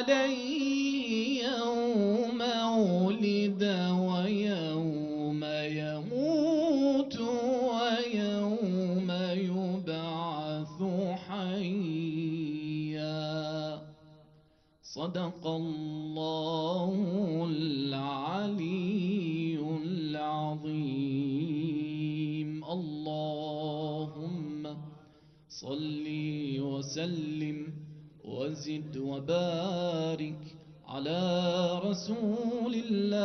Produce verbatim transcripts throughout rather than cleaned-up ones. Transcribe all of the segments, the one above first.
عليه يوم ولد ويوم يموت ويوم يبعث حيا. صدق الله العلي العظيم. اللهم صل وسلم وزد وبارك على رسول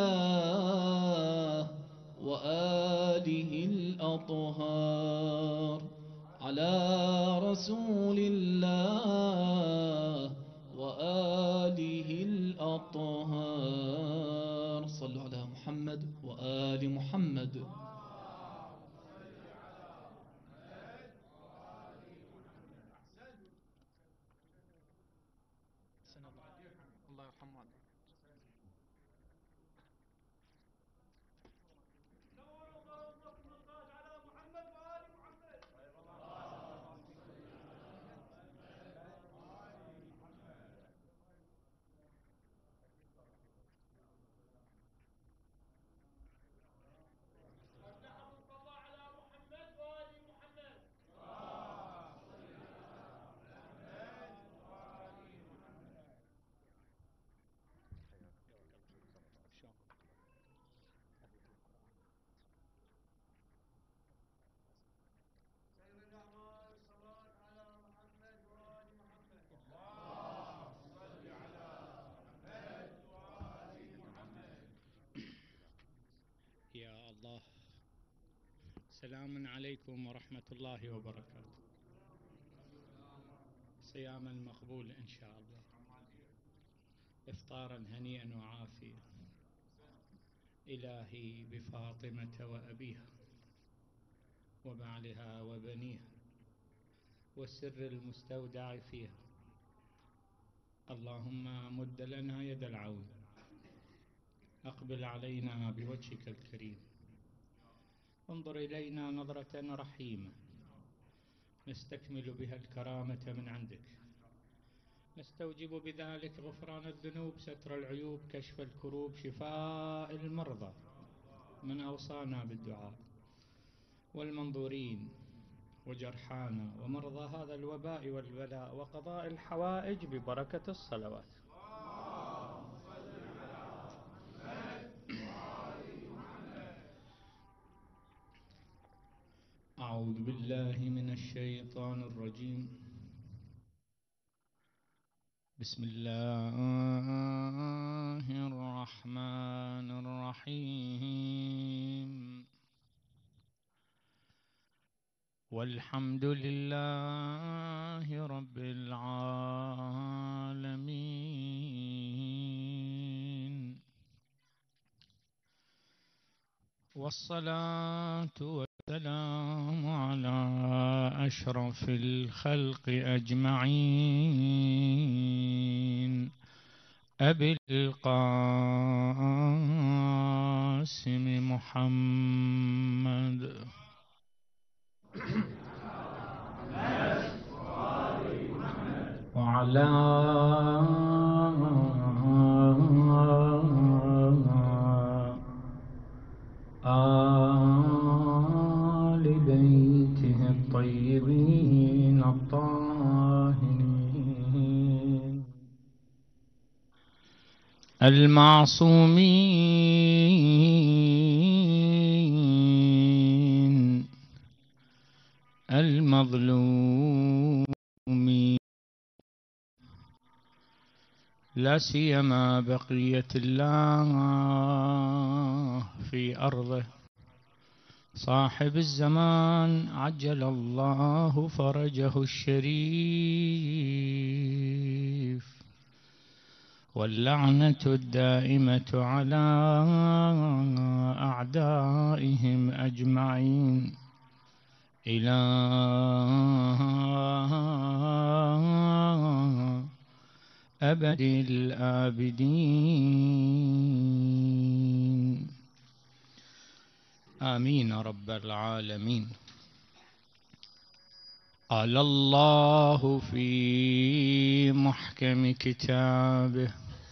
الله وآله الأطهار، على رسول الله وآله الأطهار. صلوا على محمد وآل محمد. الله يرحمه. يا الله. سلام عليكم ورحمة الله وبركاته. صياما مقبول إن شاء الله، إفطارا هنيئا وعافيا. إلهي بفاطمة وأبيها وبعلها وبنيها والسر المستودع فيها، اللهم مد لنا يد العون، أقبل علينا بوجهك الكريم، انظر إلينا نظرة رحيمة نستكمل بها الكرامة من عندك، نستوجب بذلك غفران الذنوب، ستر العيوب، كشف الكروب، شفاء المرضى من أوصانا بالدعاء، والمنظورين وجرحانا ومرضى هذا الوباء والبلاء، وقضاء الحوائج ببركة الصلوات. أعوذ بالله من الشيطان الرجيم. بسم الله الرحمن الرحيم. والحمد لله رب العالمين، والصلاة والسلام على أشرف الخلق أجمعين، أبي القاسم محمد وعلى آل بيته الطيبين الطاهرين المعصومين المظلومين، لا سيما بقية الله في أرضه، صاحب الزمان عجل الله فرجه الشريف، واللعنة الدائمة على أعدائهم أجمعين إلى أبد الآبدين، آمين رب العالمين. قال الله في محكم كتابه: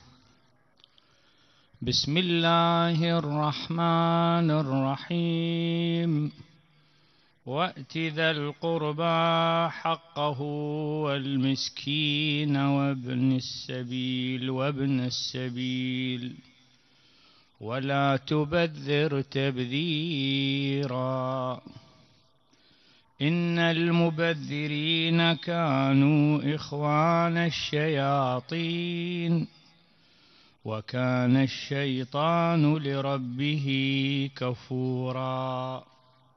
بسم الله الرحمن الرحيم. وَأْتِ ذَا الْقُرْبَى حَقَّهُ وَالْمِسْكِينَ وَابْنَ السَّبِيلِ وَابْنَ السَّبِيلِ وَلَا تُبَذِّرْ تَبْذِيرًا إِنَّ الْمُبَذِّرِينَ كَانُوا إِخْوَانَ الشَّيَاطِينِ وَكَانَ الشَّيْطَانُ لِرَبِّهِ كَفُورًا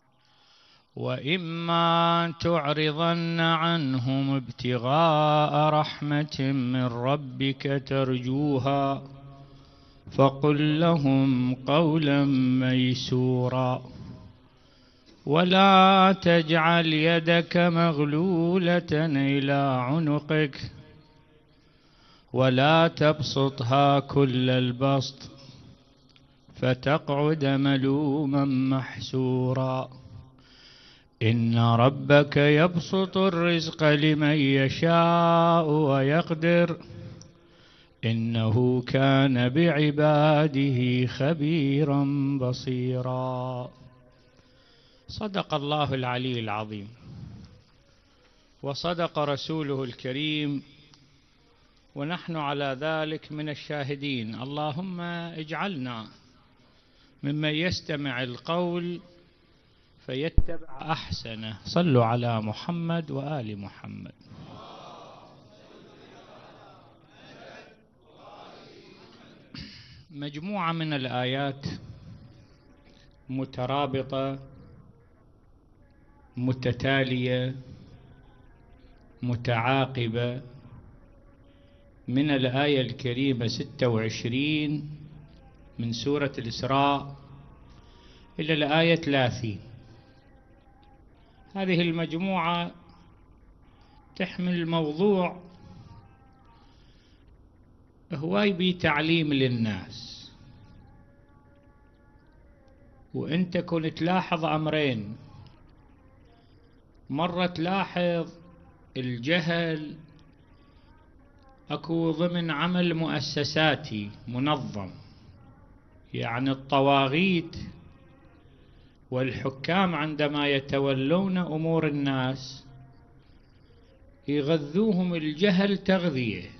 وَإِمَّا تُعْرِضَنَّ عَنْهُمُ ابْتِغَاءَ رَحْمَةٍ مِّن رَّبِّكَ تَرْجُوهَا فَقُل لَّهُمْ قَوْلًا مَّيْسُورًا وَلَا تَجْعَلْ يَدَكَ مَغْلُولَةً إِلَىٰ عُنُقِكَ وَلَا تَبْسُطْهَا كُلَّ الْبَسْطِ فَتَقْعُدَ مَلُومًا مَّحْسُورًا إِنَّ رَبَّكَ يَبْسُطُ الرِّزْقَ لِمَن يَشَاءُ وَيَقْدِرُ إِنَّهُ كَانَ بِعِبَادِهِ خَبِيرًا بَصِيرًا. صدق الله العلي العظيم، وصدق رسوله الكريم، ونحن على ذلك من الشاهدين. اللهم اجعلنا ممن يستمع القول فيتبع أحسنه. صلوا على محمد وآل محمد. مجموعة من الآيات مترابطة متتالية متعاقبة من الآية الكريمة ستة وعشرين من سورة الإسراء إلى الآية ثلاثين. هذه المجموعة تحمل موضوع هو يبي تعليم للناس، وانت كنت تلاحظ أمرين. مرة تلاحظ الجهل أكو ضمن عمل مؤسساتي منظم، يعني الطواغيت والحكام عندما يتولون أمور الناس يغذوهم الجهل تغذية،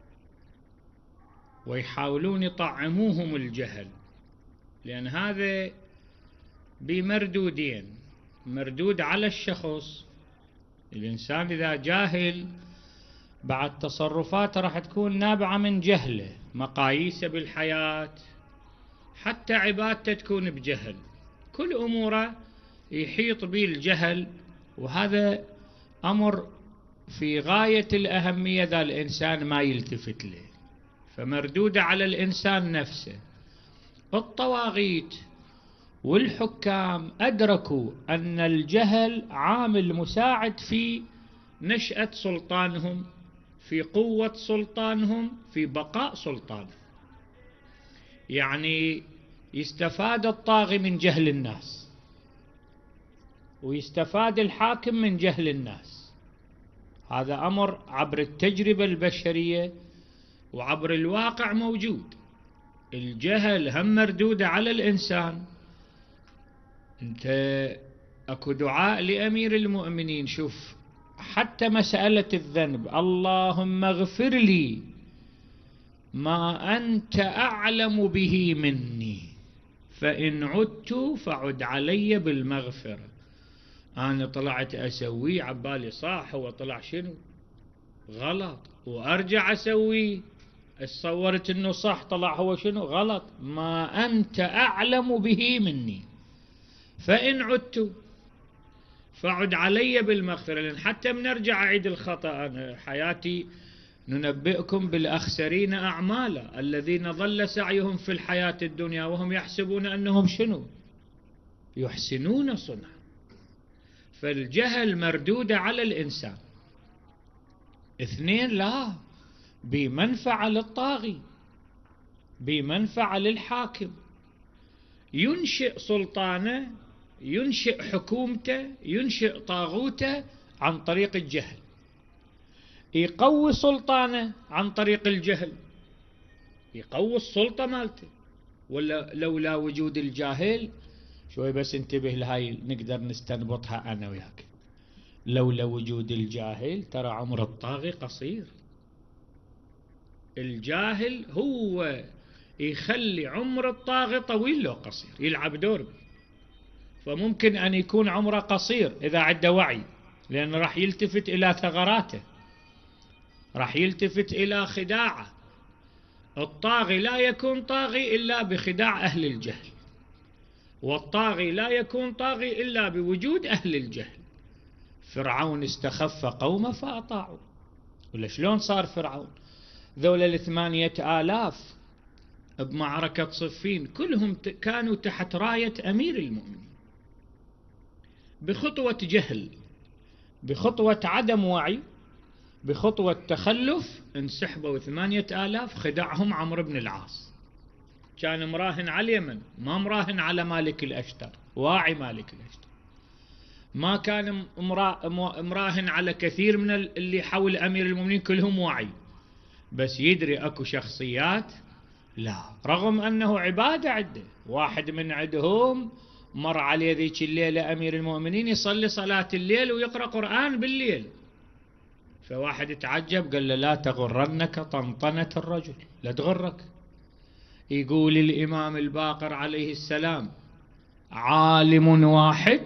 ويحاولون يطعموهم الجهل، لأن هذا بمردودين: مردود على الشخص، الإنسان إذا جاهل بعد تصرفاته راح تكون نابعة من جهله، مقاييسه بالحياة، حتى عبادته تكون بجهل، كل أموره يحيط به الجهل، وهذا أمر في غاية الأهمية إذا الإنسان ما يلتفت له، فمردود على الإنسان نفسه. الطواغيت والحكام أدركوا أن الجهل عامل مساعد في نشأة سلطانهم، في قوة سلطانهم، في بقاء سلطانهم. يعني يستفاد الطاغي من جهل الناس، ويستفاد الحاكم من جهل الناس. هذا أمر عبر التجربة البشرية وعبر الواقع موجود. الجهل هم مردودة على الإنسان. انت اكو دعاء لأمير المؤمنين، شوف حتى مسألة الذنب: اللهم اغفر لي ما أنت أعلم به مني فإن عدت فعد علي بالمغفرة. أنا طلعت أسوي عبالي صح، هو طلع شنو غلط، وأرجع أسوي اتصورت أنه صح، طلع هو شنو غلط. ما أنت أعلم به مني فإن عدت فعد علي بالمغفرة. لأن حتى بنرجع أعيد الخطأ. أنا حياتي ننبئكم بالأخسرين أعمالا الذين ضل سعيهم في الحياة الدنيا وهم يحسبون أنهم شنو يحسنون صنعا. فالجهل مردودة على الإنسان. اثنين، لا بمنفعة للطاغي، بمنفعة للحاكم، ينشئ سلطانه، ينشئ حكومته، ينشئ طاغوته عن طريق الجهل، يقوي سلطانه عن طريق الجهل، يقوي السلطة مالته. ولا لولا وجود الجاهل، شوي بس انتبه لهاي نقدر نستنبطها أنا وياك، لولا وجود الجاهل ترى عمر الطاغي قصير. الجاهل هو يخلي عمر الطاغي طويل لو قصير، يلعب دور. فممكن أن يكون عمره قصير إذا عنده وعي، لأنه راح يلتفت إلى ثغراته، راح يلتفت إلى خداعه. الطاغي لا يكون طاغي إلا بخداع أهل الجهل، والطاغي لا يكون طاغي إلا بوجود أهل الجهل. فرعون استخف قومه فأطاعوا. ولا شلون صار فرعون؟ ذولا الثمانية آلاف بمعركة صفين كلهم كانوا تحت راية أمير المؤمنين، بخطوة جهل، بخطوة عدم وعي، بخطوة تخلف، انسحبوا ثمانية آلاف. خدعهم عمرو بن العاص، كان مراهن على اليمن، ما مراهن على مالك الأشتر، واعي مالك الأشتر. ما كان مراهن على كثير من اللي حول أمير المؤمنين، كلهم واعي، بس يدري أكو شخصيات لا، رغم أنه عبادة عده. واحد من عندهم مر عليه ذيك الليلة أمير المؤمنين يصلي صلاة الليل ويقرأ قرآن بالليل، فواحد تعجب قال له لا تغرنك طنطنة الرجل، لا تغرك. يقول الإمام الباقر عليه السلام عالم واحد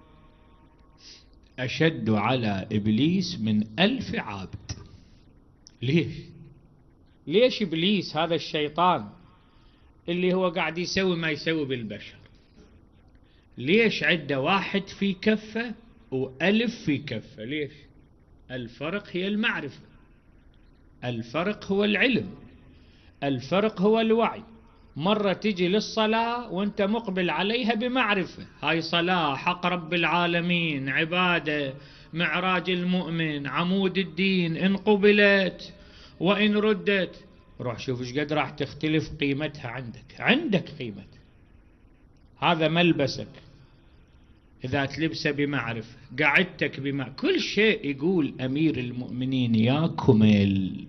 أشد على إبليس من ألف عابد. ليش؟ ليش إبليس هذا الشيطان اللي هو قاعد يسوي ما يسوي بالبشر، ليش عنده واحد في كفة وألف في كفة؟ ليش؟ الفرق هي المعرفة، الفرق هو العلم، الفرق هو الوعي. مرة تجي للصلاة وانت مقبل عليها بمعرفة، هاي صلاة حق رب العالمين، عبادة، معراج المؤمن، عمود الدين، إن قبلت وإن ردت. روح شوف ايش قد راح تختلف قيمتها عندك، عندك قيمتها. هذا ملبسك إذا تلبسه بمعرفة، قعدتك بمعرفة، كل شيء. يقول أمير المؤمنين يا كميل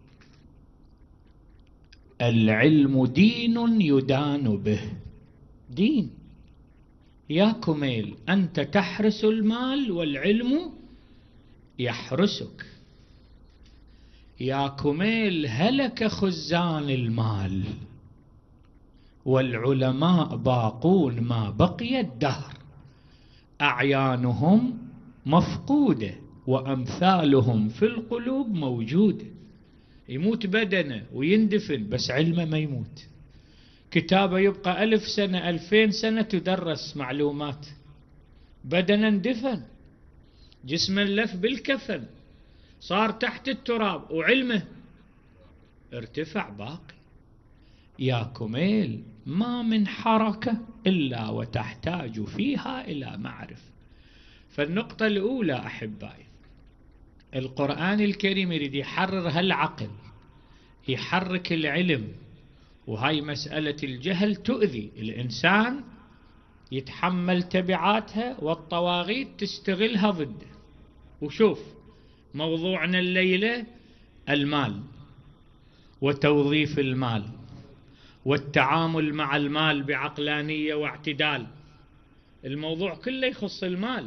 العلم دين يدان به، دين يا كميل، أنت تحرس المال والعلم يحرسك. يا كميل هلك خزان المال والعلماء باقون ما بقي الدهر، أعيانهم مفقودة وأمثالهم في القلوب موجودة. يموت بدنه ويندفن بس علمه ما يموت، كتابه يبقى ألف سنة ألفين سنة تدرس معلومات، بدنه اندفن، جسمه لف بالكفن، صار تحت التراب، وعلمه ارتفع باقي. يا كميل ما من حركة إلا وتحتاج فيها إلى معرفة. فالنقطة الأولى أحبائي، القرآن الكريم يريد يحرر هالعقل، يحرك العلم. وهاي مسألة الجهل تؤذي الإنسان، يتحمل تبعاتها، والطواغيت تستغلها ضده. وشوف موضوعنا الليلة المال وتوظيف المال والتعامل مع المال بعقلانية واعتدال. الموضوع كله يخص المال،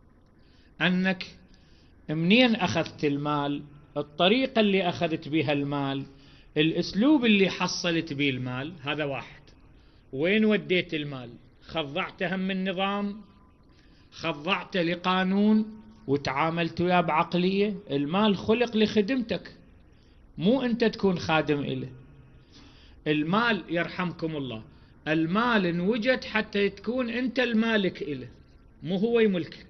أنك منين أخذت المال، الطريقة اللي أخذت بها المال، الأسلوب اللي حصلت به المال، هذا واحد. وين وديت المال؟ خضعته هم النظام، خضعته لقانون وتعاملت وياه بعقلية. المال خلق لخدمتك، مو أنت تكون خادم إله. المال يرحمكم الله، المال انوجد حتى تكون أنت المالك إله، مو هو يملكك.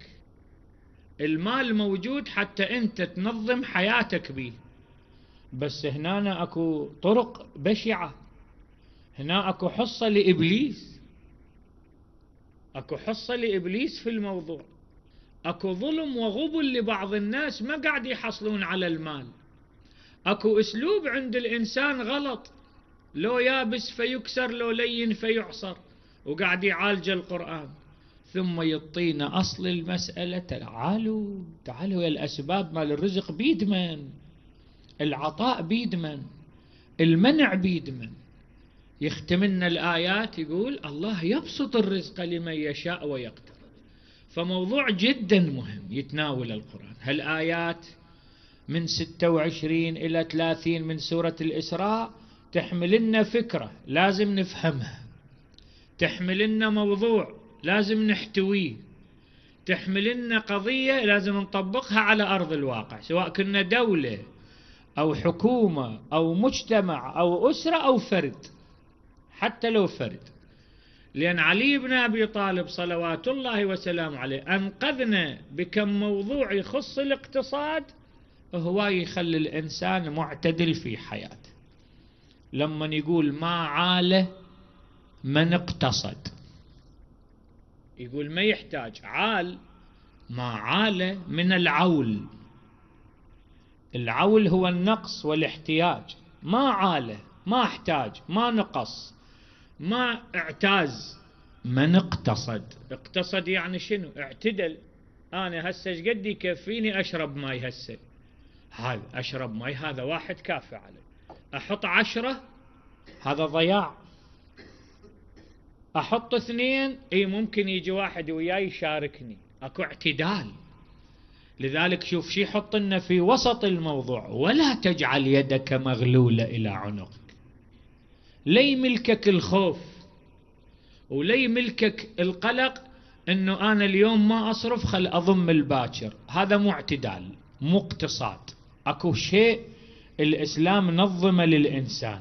المال موجود حتى أنت تنظم حياتك به. بس هنا أكو طرق بشعة، هنا أكو حصة لإبليس، أكو حصة لإبليس في الموضوع. أكو ظلم وغبن لبعض الناس ما قاعد يحصلون على المال. أكو أسلوب عند الإنسان غلط، لو يابس فيكسر، لو لين فيعصر، وقاعد يعالج القرآن. ثم يعطينا أصل المسألة. تعالوا تعالوا، يا الأسباب مال الرزق بيد من؟ العطاء بيد من؟ المنع بيد من؟ يختم لنا الآيات يقول الله يبسط الرزق لمن يشاء ويقدر. فموضوع جدا مهم يتناول القرآن. هالآيات من ستة وعشرين إلى ثلاثين من سورة الإسراء تحمل لنا فكرة لازم نفهمها، تحمل لنا موضوع لازم نحتويه، تحمل لنا قضية لازم نطبقها على أرض الواقع، سواء كنا دولة أو حكومة أو مجتمع أو أسرة أو فرد، حتى لو فرد. لأن علي بن أبي طالب صلوات الله وسلامه عليه أنقذنا بكم موضوع يخص الاقتصاد، هو يخلي الإنسان معتدل في حياته. لما يقول ما عاله من اقتصد، يقول ما يحتاج عال، ما عاله من العول. العول هو النقص والاحتياج. ما عاله ما احتاج، ما نقص، ما اعتاز، من اقتصد. اقتصد يعني شنو؟ اعتدل. أنا هسه ايش قد يكفيني أشرب ماي؟ هسه هذا أشرب ماي، هذا واحد كافي علي. أحط عشرة هذا ضياع. أحط اثنين اي ممكن يجي واحد وياي يشاركني، أكو اعتدال. لذلك شوف شي يحط لنا في وسط الموضوع: ولا تجعل يدك مغلولة إلى عنقك. لي ملكك الخوف ولي ملكك القلق انه انا اليوم ما اصرف خل اضم الباكر. هذا مو اعتدال، مو اقتصاد. اكو شيء الاسلام نظمه للانسان،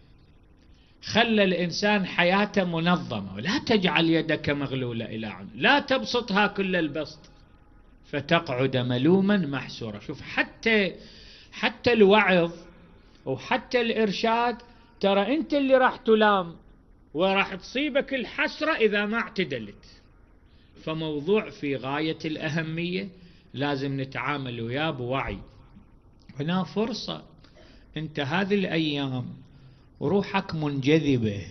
خلى الانسان حياته منظمه. ولا تجعل يدك مغلولة الى عنق، لا تبسطها كل البسط فتقعد ملوما محسورا. شوف حتى حتى الوعظ وحتى الارشاد، ترى انت اللي راح تلام وراح تصيبك الحسرة إذا ما اعتدلت. فموضوع في غاية الأهمية لازم نتعامل وياه بوعي. هنا فرصة، أنت هذه الأيام روحك منجذبة،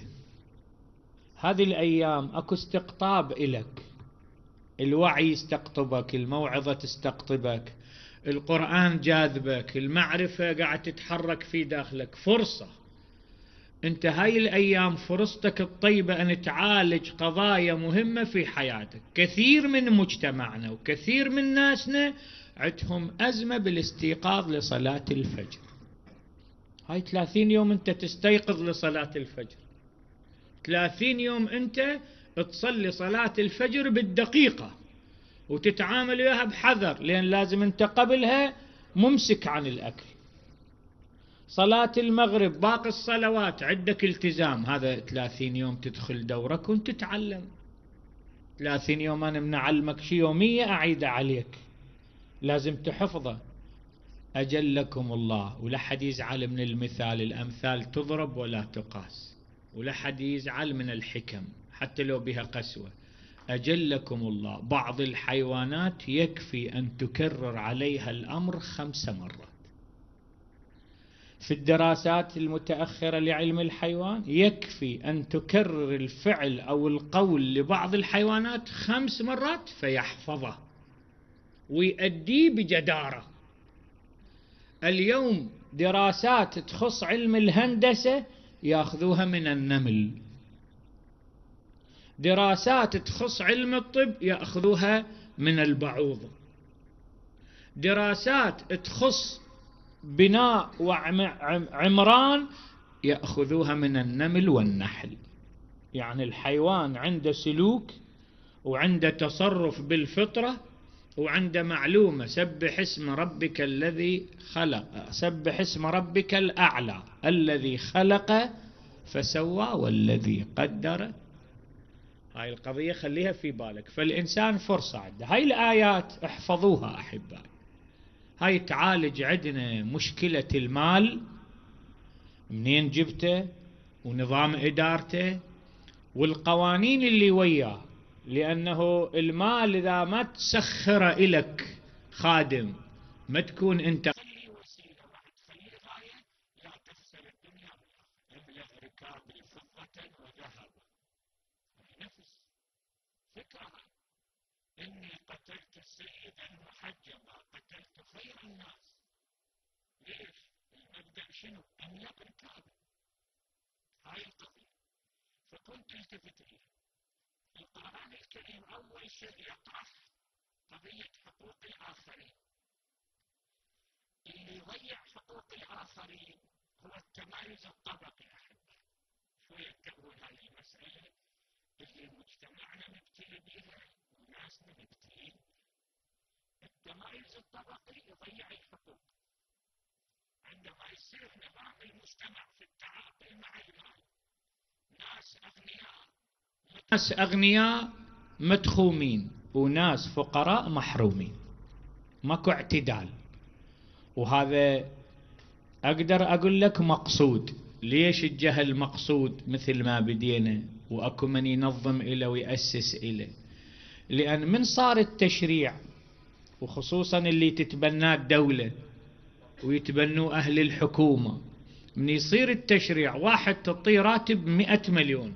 هذه الأيام أكو استقطاب إلك، الوعي يستقطبك، الموعظة تستقطبك، القرآن جاذبك، المعرفة قاعد تتحرك في داخلك. فرصة انت هاي الايام فرصتك الطيبة ان تعالج قضايا مهمة في حياتك. كثير من مجتمعنا وكثير من ناسنا عندهم ازمة بالاستيقاظ لصلاة الفجر. هاي ثلاثين يوم انت تستيقظ لصلاة الفجر، ثلاثين يوم انت تصلي صلاة الفجر بالدقيقة وتتعامل وياها بحذر، لان لازم انت قبلها ممسك عن الاكل. صلاة المغرب باقي الصلوات عندك التزام. هذا ثلاثين يوم تدخل دورك وتتعلم. ثلاثين يوم أنا من أعلمك شي يومية أعيد عليك، لازم تحفظه. أجلكم الله. ولا حد يزعل من المثال، الأمثال تضرب ولا تقاس. ولا حد يزعل من الحكم حتى لو بها قسوة. أجلكم الله. بعض الحيوانات يكفي أن تكرر عليها الأمر خمس مرات. في الدراسات المتأخرة لعلم الحيوان يكفي أن تكرر الفعل أو القول لبعض الحيوانات خمس مرات فيحفظه ويؤديه بجدارة. اليوم دراسات تخص علم الهندسة يأخذوها من النمل، دراسات تخص علم الطب يأخذوها من البعوض، دراسات تخص بناء وعمران يأخذوها من النمل والنحل. يعني الحيوان عنده سلوك وعنده تصرف بالفطرة وعنده معلومة. سبح اسم ربك الذي خلق، سبح اسم ربك الأعلى الذي خلق فسوى والذي قدر. هاي القضية خليها في بالك. فالإنسان فرصة عنده. هاي الآيات احفظوها أحبائي. هاي تعالج عندنا مشكلة المال، منين جبته ونظام إدارته والقوانين اللي وياه. لأنه المال إذا ما تسخر إلك خادم، ما تكون أنت وسيلة راح تخليه غاية، لا تخسر الدنيا ابلغ ركاب فضة وذهب. نفس فكرة إني قتلت السيد المحجب، قتلت خير الناس. ليش؟ المبدأ شنو؟ أن يكن كاذب. هاي القضية. فكنت التفت إليها. القرآن الكريم أول شيء يطرح قضية حقوق الآخرين. اللي يضيع حقوق الآخرين هو التمايز الطبقي. أحبه شوية تقول هذه المسألة اللي مجتمعنا مبتلي بها وناسنا مبتلين. التمايز الطبقي يضيع الحقوق. عندما يصير نظام المجتمع في التعاطي مع المال ناس أغنياء ناس أغنياء مدخومين وناس فقراء محرومين، ماكو اعتدال. وهذا أقدر أقول لك مقصود. ليش الجهل مقصود مثل ما بدينا وأكو من ينظم إليه ويأسس إليه؟ لأن من صار التشريع وخصوصا اللي تتبناه الدولة ويتبنوا أهل الحكومة، من يصير التشريع واحد تعطيه راتب مئة مليون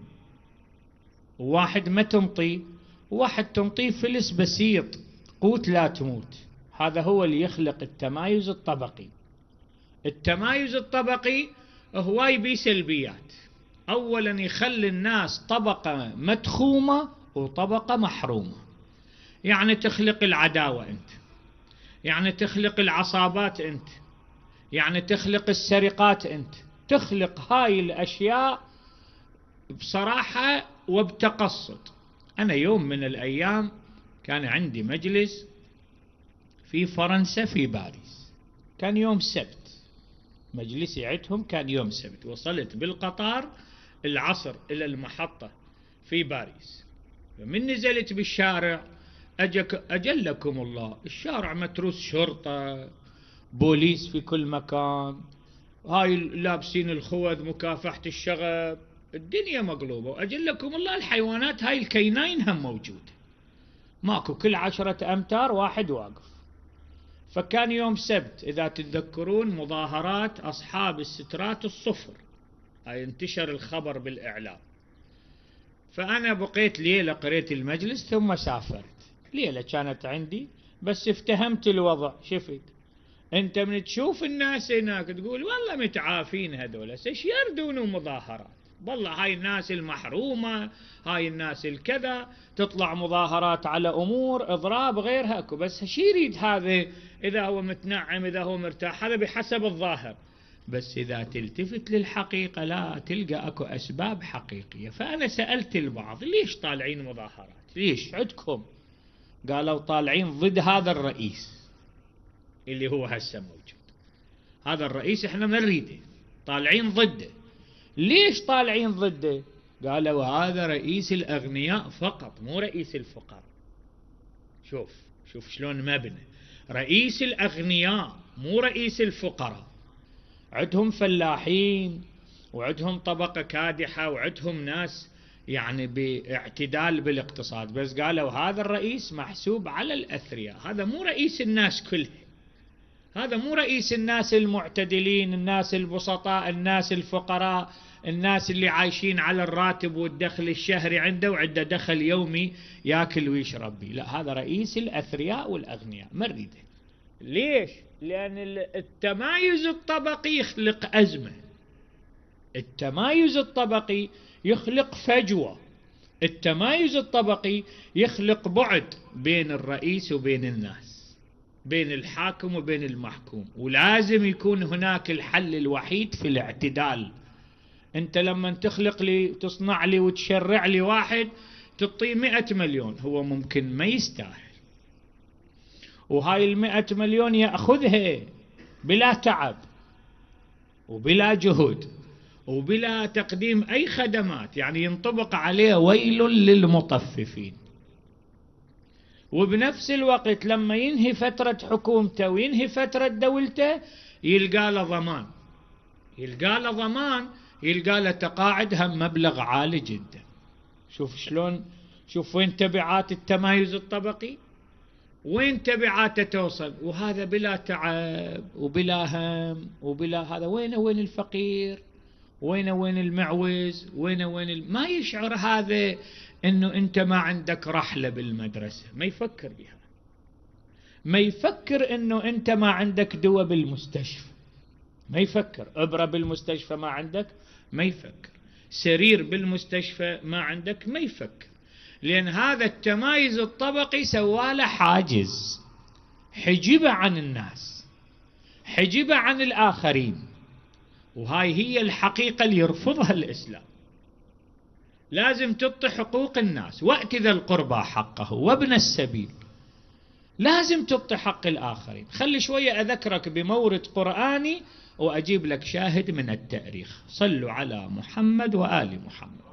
وواحد ما تنطي، وواحد تنطيه فلس بسيط قوت لا تموت. هذا هو اللي يخلق التمايز الطبقي. التمايز الطبقي هو يبي سلبيات. أولا يخلي الناس طبقة مدخومة وطبقة محرومة. يعني تخلق العداوة أنت، يعني تخلق العصابات أنت، يعني تخلق السرقات أنت، تخلق هاي الأشياء بصراحة وبتقصد. أنا يوم من الأيام كان عندي مجلس في فرنسا في باريس، كان يوم سبت، مجلسي عندهم كان يوم سبت. وصلت بالقطار العصر إلى المحطة في باريس. من نزلت بالشارع أجك أجلكم الله الشارع متروس شرطة بوليس في كل مكان، هاي لابسين الخوذ مكافحة الشغب، الدنيا مقلوبة. وأجلكم الله الحيوانات هاي الكينين هم موجودة، ماكو كل عشرة أمتار واحد واقف. فكان يوم سبت إذا تتذكرون مظاهرات أصحاب السترات الصفر، هاي انتشر الخبر بالإعلام. فأنا بقيت ليلة قريت المجلس ثم سافرت. ليلة كانت عندي بس افتهمت الوضع. شفت انت من تشوف الناس هناك تقول والله متعافين هذول، ايش يردون مظاهرات؟ والله هاي الناس المحرومة، هاي الناس الكذا، تطلع مظاهرات على أمور إضراب غيرها. بس شي يريد هذا؟ إذا هو متنعم إذا هو مرتاح هذا بحسب الظاهر. بس إذا تلتفت للحقيقة لا تلقى أكو أسباب حقيقية. فأنا سألت البعض ليش طالعين مظاهرات؟ ليش عندكم؟ قالوا طالعين ضد هذا الرئيس اللي هو هسه موجود. هذا الرئيس احنا ما نريده، طالعين ضده. ليش طالعين ضده؟ قالوا هذا رئيس الأغنياء فقط مو رئيس الفقراء. شوف شوف شلون مبنى، رئيس الأغنياء مو رئيس الفقراء. عندهم فلاحين وعندهم طبقة كادحة وعندهم ناس يعني باعتدال بالاقتصاد، بس قالوا هذا الرئيس محسوب على الأثرياء، هذا مو رئيس الناس كلها، هذا مو رئيس الناس المعتدلين، الناس البسطاء، الناس الفقراء، الناس اللي عايشين على الراتب والدخل الشهري عنده وعنده دخل يومي ياكل ويشرب بي. لا، هذا رئيس الأثرياء والأغنياء ما نريده. ليش؟ لأن التمايز الطبقي يخلق أزمة، التمايز الطبقي يخلق فجوة، التمايز الطبقي يخلق بعد بين الرئيس وبين الناس، بين الحاكم وبين المحكوم. ولازم يكون هناك الحل الوحيد في الاعتدال. انت لما تخلق لي تصنع لي وتشرع لي واحد تعطيه مئة مليون، هو ممكن ما يستاهل، وهاي المئة مليون يأخذها بلا تعب وبلا جهد وبلا تقديم أي خدمات، يعني ينطبق عليه ويل للمطففين. وبنفس الوقت لما ينهي فترة حكومته وينهي فترة دولته يلقى له ضمان، يلقى له ضمان، يلقى له تقاعد هم مبلغ عالي جدا. شوف شلون، شوف وين تبعات التمايز الطبقي، وين تبعاته توصل. وهذا بلا تعب وبلا هم وبلا هذا. وين وين الفقير؟ وين وين المعوز؟ وين وين ال... ما يشعر هذا انه انت ما عندك رحلة بالمدرسة، ما يفكر بها. ما يفكر انه انت ما عندك دواء بالمستشفى، ما يفكر. ابرة بالمستشفى ما عندك، ما يفكر. سرير بالمستشفى ما عندك، ما يفكر. لأن هذا التمايز الطبقي سواله حاجز، حجبه عن الناس، حجبه عن الآخرين. وهاي هي الحقيقة اللي يرفضها الإسلام. لازم تعطي حقوق الناس، وأت ذا القربى حقه وابن السبيل. لازم تعطي حق الآخرين. خلي شوية أذكرك بمورد قرآني وأجيب لك شاهد من التاريخ. صلوا على محمد وآل محمد.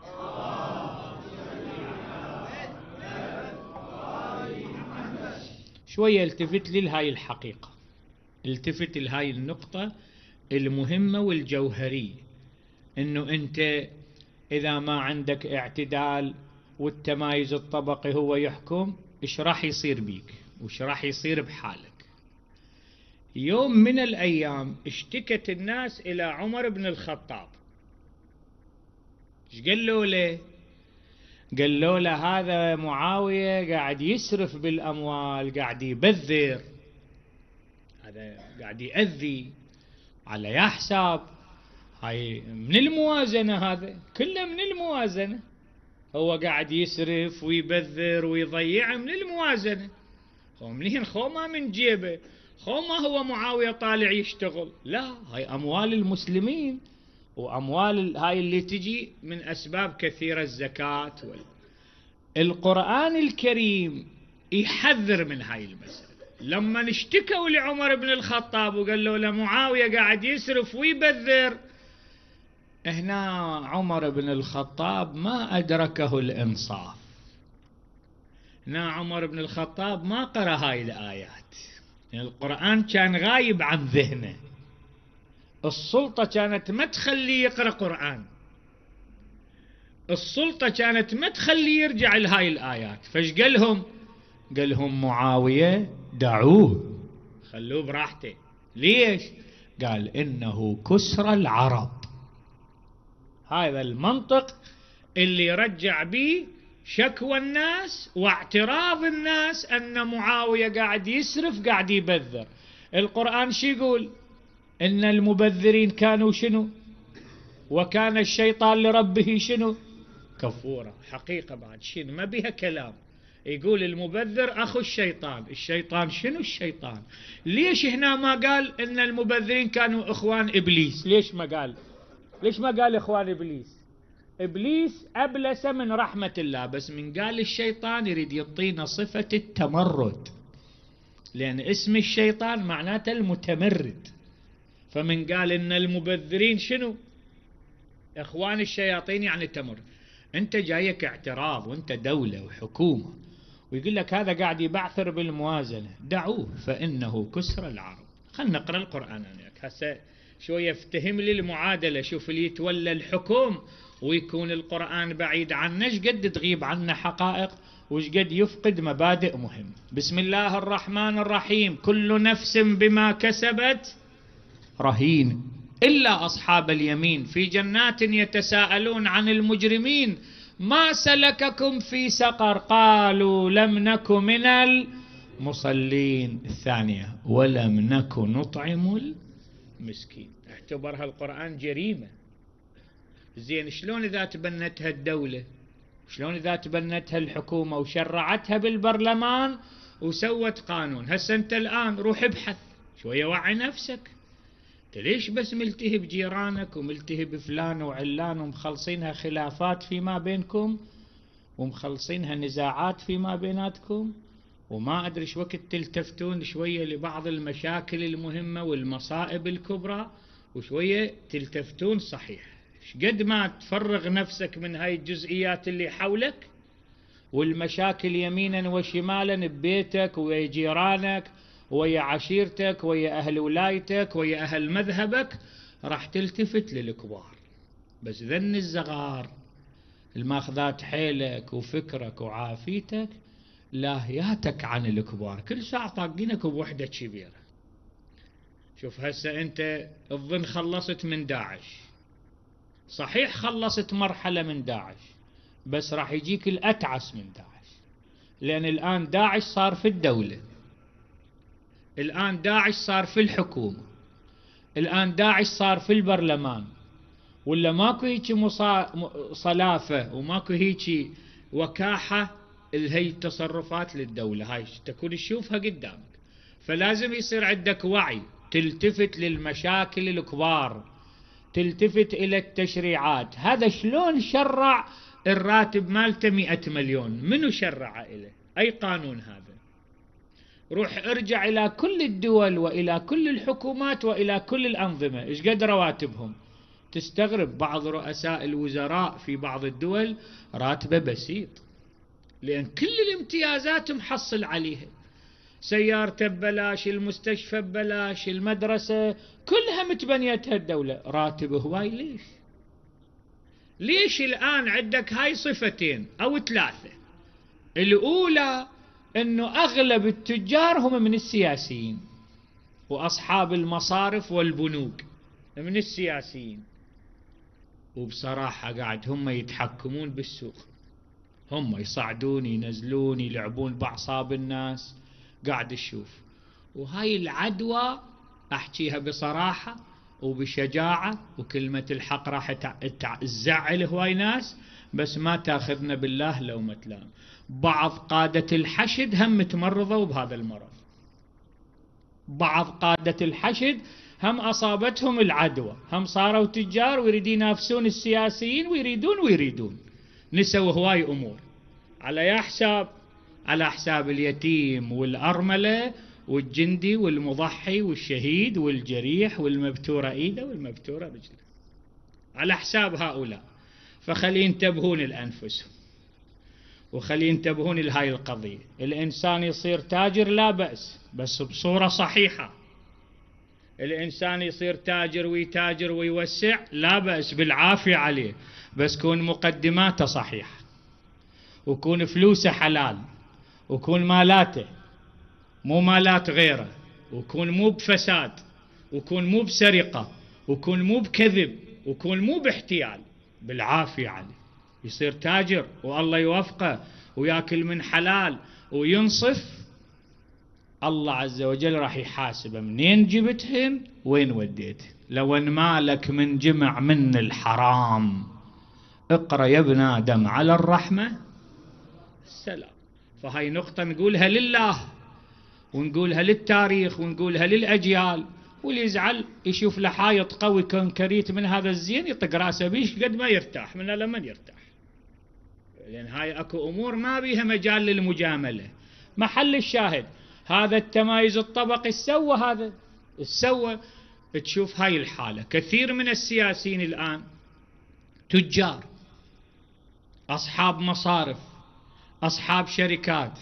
شوية التفت لي لهاي الحقيقة، التفت لهاي النقطة المهمة والجوهرية، انه انت اذا ما عندك اعتدال والتمايز الطبقي هو يحكم، ايش راح يصير بيك وش راح يصير بحالك. يوم من الايام اشتكت الناس الى عمر بن الخطاب. ايش قالوا له؟ قالوا له هذا معاوية قاعد يسرف بالاموال، قاعد يبذر، هذا قاعد يأذي على يا حساب. هاي من الموازنة، هذا كله من الموازنة. هو قاعد يسرف ويبذر ويضيع من الموازنة. هو منين؟ خو ما من جيبه، خو ما هو معاوية طالع يشتغل، لا، هاي أموال المسلمين، وأموال هاي اللي تجي من أسباب كثيرة، الزكاة وال... القرآن الكريم يحذر من هاي المسألة. لما اشتكوا لعمر بن الخطاب وقال له لمعاوية قاعد يسرف ويبذر، هنا عمر بن الخطاب ما أدركه الإنصاف. هنا عمر بن الخطاب ما قرأ هاي الآيات، يعني القرآن كان غايب عن ذهنه. السلطة كانت ما تخليه يقرأ قرآن، السلطة كانت ما تخليه يرجع لهاي الآيات. فايش قالهم؟ قالهم معاوية دعوه، خلوه براحته. ليش؟ قال إنه كسر العرب. هذا المنطق اللي رجع به شكوى الناس واعتراض الناس أن معاوية قاعد يسرف، قاعد يبذر. القرآن شو يقول؟ إن المبذرين كانوا شنو؟ وكان الشيطان لربه شنو؟ كفورا. حقيقة بعد شنو ما بها كلام. يقول المبذر أخو الشيطان. الشيطان شنو الشيطان؟ ليش هنا ما قال إن المبذرين كانوا إخوان إبليس؟ ليش ما قال؟ ليش ما قال إخوان إبليس؟ إبليس أبلس من رحمة الله، بس من قال الشيطان يريد يعطينا صفة التمرد، لأن اسم الشيطان معناته المتمرد. فمن قال إن المبذرين شنو؟ إخوان الشياطين، يعني التمرد. أنت جايك اعتراض وأنت دولة وحكومة ويقول لك هذا قاعد يبعثر بالموازنة، دعوه فإنه كسر العرب. خلنا نقرأ القرآن يعني. هسه شوية افتهم لي المعادلة. شوف اللي يتولى الحكم ويكون القرآن بعيد عنه، ايش قد تغيب عنه حقائق وايش قد يفقد مبادئ مهمة. بسم الله الرحمن الرحيم. كل نفس بما كسبت رهين إلا أصحاب اليمين في جنات يتساءلون عن المجرمين ما سلككم في سقر قالوا لم نك من المصلين. الثانية ولم نك نطعم المسكين. اعتبرها القرآن جريمة. زين شلون إذا تبنتها الدولة، شلون إذا تبنتها الحكومة وشرعتها بالبرلمان وسوت قانون؟ هسه أنت الآن روح ابحث شوية، وعي نفسك. أنت ليش بس ملتهي بجيرانك وملتهي بفلان وعلان ومخلصينها خلافات فيما بينكم ومخلصينها نزاعات فيما بيناتكم، وما أدري شو وقت تلتفتون شوية لبعض المشاكل المهمة والمصائب الكبرى وشوية تلتفتون؟ صحيح. قد ما تفرغ نفسك من هاي الجزئيات اللي حولك والمشاكل يمينا وشمالا ببيتك ويا جيرانك ويا عشيرتك ويا أهل ولايتك ويا أهل مذهبك، راح تلتفت للكبار. بس ذن الزغار الماخذات حيلك وفكرك وعافيتك لاهياتك عن الكبار، كل ساعة طاقينك بوحدة كبيرة. شوف هسه أنت الظن خلصت من داعش، صحيح خلصت مرحلة من داعش، بس راح يجيك الأتعس من داعش، لأن الآن داعش صار في الدولة، الآن داعش صار في الحكومة، الآن داعش صار في البرلمان، ولا ماكو هيك صلافة وماكو هيك وكاحة هي التصرفات للدولة، هاي تكون تشوفها قدامك. فلازم يصير عندك وعي، تلتفت للمشاكل الكبار، تلتفت إلى التشريعات. هذا شلون شرع الراتب مالته مئة مليون؟ منو شرع إليه؟ أي قانون هذا؟ روح ارجع إلى كل الدول وإلى كل الحكومات وإلى كل الأنظمة، إيش قد رواتبهم؟ تستغرب بعض رؤساء الوزراء في بعض الدول راتبه بسيط، لأن كل الامتيازات محصل عليها، سيارته ببلاش، المستشفى ببلاش، المدرسة كلها متبنيتها الدولة، راتبه هواي. ليش؟ ليش الآن عندك هاي صفتين أو ثلاثة؟ الأولى أنه أغلب التجار هم من السياسيين، وأصحاب المصارف والبنوك من السياسيين، وبصراحة قاعد هم يتحكمون بالسوق، هم يصعدون ينزلون يلعبون بأعصاب الناس، قاعد تشوف. وهاي العدوى أحكيها بصراحة وبشجاعة، وكلمة الحق راح تزعل هواي ناس، بس ما تاخذنا بالله لومة لام. بعض قادة الحشد هم تمرضوا بهذا المرض، بعض قادة الحشد هم أصابتهم العدوى، هم صاروا تجار ويريدون ينافسون السياسيين ويريدون ويريدون نسوا هواي أمور على حساب على حساب اليتيم والأرملة والجندي والمضحي والشهيد والجريح والمبتورة إيده والمبتورة رجله، على حساب هؤلاء. فخلي ينتبهون لأنفسهم، وخلي ينتبهون لهاي القضية. الإنسان يصير تاجر لا بأس، بس بصورة صحيحة. الإنسان يصير تاجر ويتاجر ويوسع لا بأس، بالعافية عليه، بس كون مقدماته صحيحة، وكون فلوسه حلال، وكون مالاته مو مالات غيره، وكون مو بفساد، وكون مو بسرقة، وكون مو بكذب، وكون مو باحتيال، بالعافية عليه. يصير تاجر والله يوفقه وياكل من حلال وينصف، الله عز وجل راح يحاسبه منين جبتهن وين وديتهن. لو ان مالك من جمع من الحرام، اقرأ يا ابن آدم على الرحمة السلام. فهاي نقطة نقولها لله، ونقولها للتاريخ، ونقولها للأجيال. واللي يزعل يشوف له حايط قوي كونكريت من هذا الزين يطق راسه بيش قد ما يرتاح، من لمن يرتاح، لأن هاي أكو أمور ما بيها مجال للمجاملة. محل الشاهد هذا التمايز الطبقي السوى، هذا السوى. تشوف هاي الحالة كثير من السياسيين الآن تجار، أصحاب مصارف، أصحاب شركات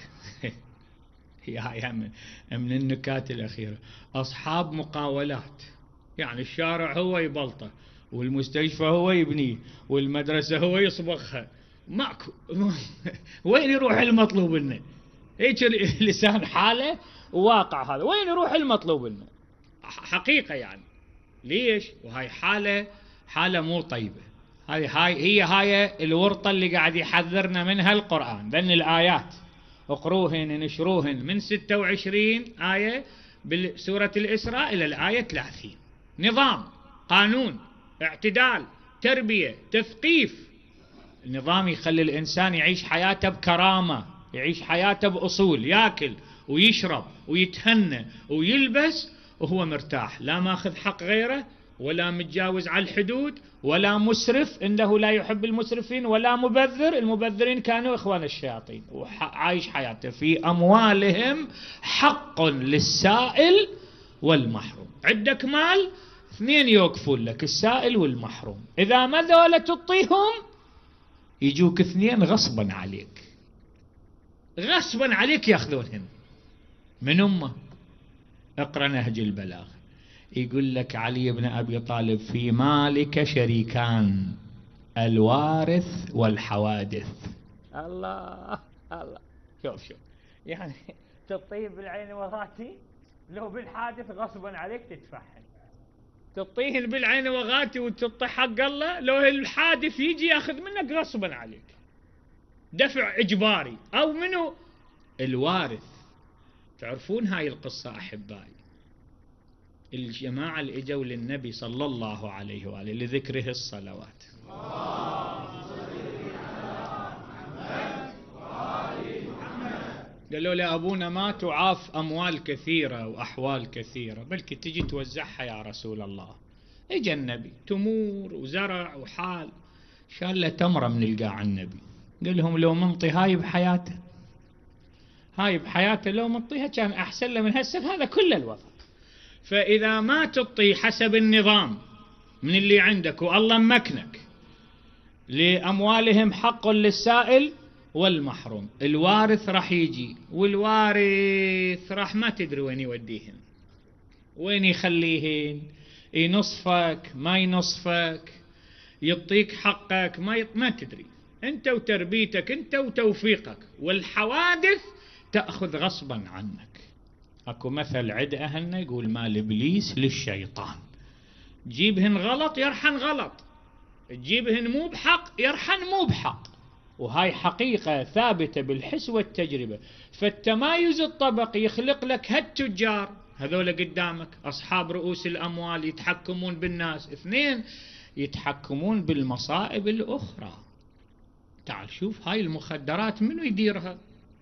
يا من, من النكات الأخيرة، أصحاب مقاولات، يعني الشارع هو يبلطه، والمستشفى هو يبنيه، والمدرسة هو يصبغها، ماكو وين يروح المطلوب لنا؟ هيك لسان حاله وواقع هذا، وين يروح المطلوب لنا حقيقة يعني. ليش؟ وهاي حالة حالة مو طيبة. هاي هاي هي هاي الورطة اللي قاعد يحذرنا منها القرآن. ذن الآيات اقروهن نشروهن من ستة وعشرين آية بسورة الإسراء إلى الآية ثلاثين. نظام، قانون، اعتدال، تربية، تثقيف. النظام يخلي الإنسان يعيش حياته بكرامة، يعيش حياته بأصول، ياكل ويشرب ويتهنى ويلبس وهو مرتاح، لا ماخذ حق غيره، ولا متجاوز على الحدود، ولا مسرف إنه لا يحب المسرفين، ولا مبذر، المبذرين كانوا إخوان الشياطين، وعايش حياته في أموالهم حق للسائل والمحروم. عندك مال، اثنين يوقفون لك، السائل والمحروم. إذا ما ذولا تعطيهم يجوك اثنين غصبا عليك، غصبا عليك ياخذونهم من أمه. اقرأ نهج البلاغ، يقول لك علي بن أبي طالب في مالك شريكان، الوارث والحوادث. الله الله، شوف شوف يعني تطيه بالعين وغاتي، لو بالحادث غصبا عليك تدفعهن. تطيهن بالعين وغاتي وتطي حق الله، لو الحادث يجي ياخذ منك غصبا عليك. دفع إجباري، أو منو الوارث. تعرفون هاي القصة أحبائي، الجماعة اللي اجوا للنبي صلى الله عليه وآله لذكره الصلوات، قالوا له أبونا مات وعاف أموال كثيرة وأحوال كثيرة، بلكي تجي توزعها يا رسول الله. اجى النبي تمور وزرع وحال، شال له تمرة من القاع النبي، قال لهم لو منطي هاي بحياته، هاي بحياته لو منطيها كان أحسن له من هسه هذا كل الوضع. فإذا ما تطي حسب النظام من اللي عندك والله مكنك، لأموالهم حق للسائل والمحروم، الوارث راح يجي، والوارث راح ما تدري وين يوديهن، وين يخليهن، ينصفك ما ينصفك، يعطيك حقك ما يط... ما تدري، انت وتربيتك انت وتوفيقك، والحوادث تأخذ غصبا عنك. اكو مثل عند اهلنا يقول مال ابليس للشيطان، تجيبهن غلط يرحن غلط، تجيبهن مو بحق يرحن مو بحق، وهاي حقيقة ثابتة بالحس والتجربة. فالتمايز الطبقي يخلق لك هالتجار هذول قدامك أصحاب رؤوس الأموال يتحكمون بالناس، اثنين يتحكمون بالمصائب الأخرى. تعال شوف هاي المخدرات منو يديرها،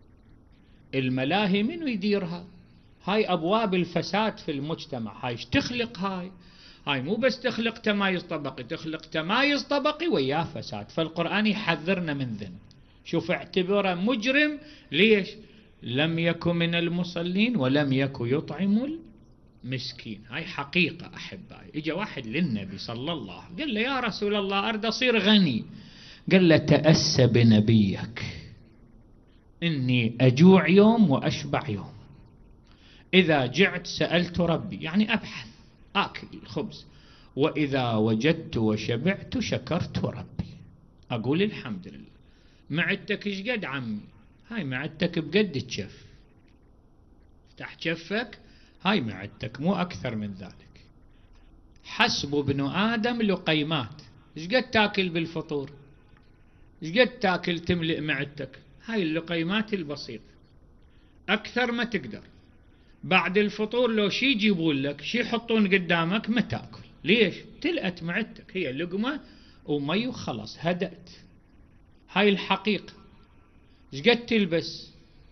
الملاهي منو يديرها، هاي أبواب الفساد في المجتمع. هاي تخلق هاي هاي مو بس تخلق تمايز طبقي، تخلق تمايز طبقي وياه فساد. فالقرآن يحذرنا من ذنب. شوف اعتبره مجرم، ليش؟ لم يكن من المصلين ولم يكن يطعم المسكين. هاي حقيقة أحبائي. إجا واحد للنبي صلى الله عليه وسلم قال له يا رسول الله أريد أصير غني. قال له تأسى بنبيك، إني أجوع يوم وأشبع يوم، إذا جعت سألت ربي، يعني أبحث آكل الخبز، وإذا وجدت وشبعت شكرت ربي، أقول الحمد لله. معدتك إيش قد عمي؟ هاي معدتك بقد الشف، افتح شفك، هاي معدتك مو أكثر من ذلك. حسب ابن آدم لقيمات، إيش قد تاكل بالفطور، إيش قد تاكل تملئ معدتك، هاي اللقيمات البسيطة، أكثر ما تقدر. بعد الفطور لو شي يجيبون لك شي يحطون قدامك ما تاكل، ليش؟ تلأت معدتك، هي لقمة ومي وخلاص هدأت. هاي الحقيقة. ايش قد تلبس،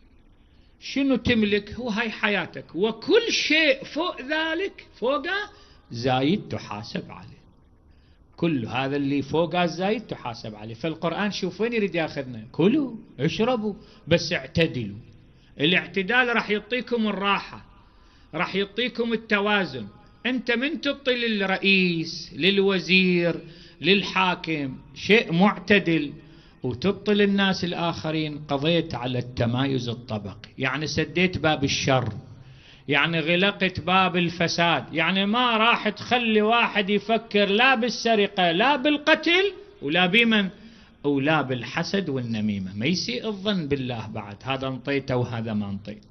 شنو تملك، هو هاي حياتك، وكل شيء فوق ذلك فوقه زايد تحاسب عليه، كل هذا اللي فوقه زايد تحاسب عليه. فالقرآن شوف وين يريد ياخذنا، كلوا اشربوا بس اعتدلوا. الاعتدال راح يعطيكم الراحة، راح يعطيكم التوازن. انت من تعطي للرئيس للوزير للحاكم شيء معتدل وتعطي للناس الآخرين، قضيت على التمايز الطبقي، يعني سديت باب الشر، يعني غلقت باب الفساد، يعني ما راح تخلي واحد يفكر لا بالسرقة لا بالقتل ولا بمن ولا بالحسد والنميمة، ما يسيء الظن بالله بعد، هذا انطيته وهذا ما انطيت.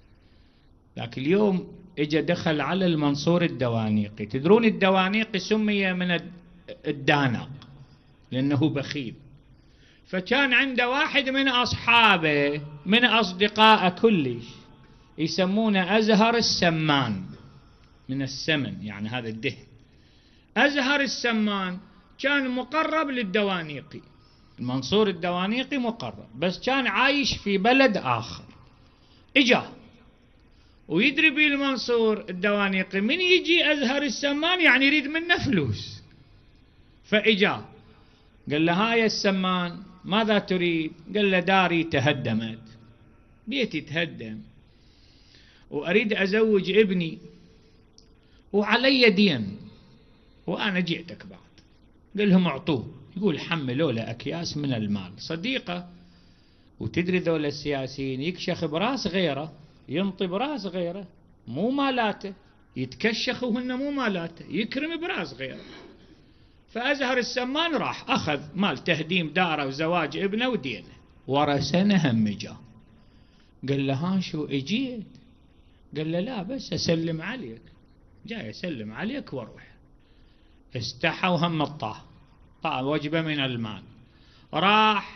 لكن اليوم اجى دخل على المنصور الدوانيقي. تدرون الدوانيقي سمي من الدانق لأنه بخيل، فكان عنده واحد من أصحابه من أصدقائه كلش يسمونه أزهر السمان، من السمن يعني هذا الدهن. أزهر السمان كان مقرب للدوانيقي، المنصور الدوانيقي مقرب، بس كان عايش في بلد آخر. إجا ويدري بيه المنصور الدوانيقي من يجي أزهر السمان يعني يريد منه فلوس، فإجا قال له هاي السمان ماذا تريد؟ قال له داري تهدمت، بيتي تهدم وأريد أزوج ابني وعلي دين وأنا جئتك بعد. قال لهم اعطوه. يقول حملوا له أكياس من المال. صديقة، وتدري ذول السياسيين يكشخ براس غيره، ينطي براس غيره، مو مالاته، يتكشخ وهن مو مالاته، يكرم براس غيره. فأزهر السمان راح أخذ مال تهديم داره وزواج ابنه ودينه، ورا سنة هم جاء. قال له ها شو اجيت؟ قال له لا بس أسلم عليك، جاي أسلم عليك واروح. استحى وهم الطاه، طاع وجبة من المال، راح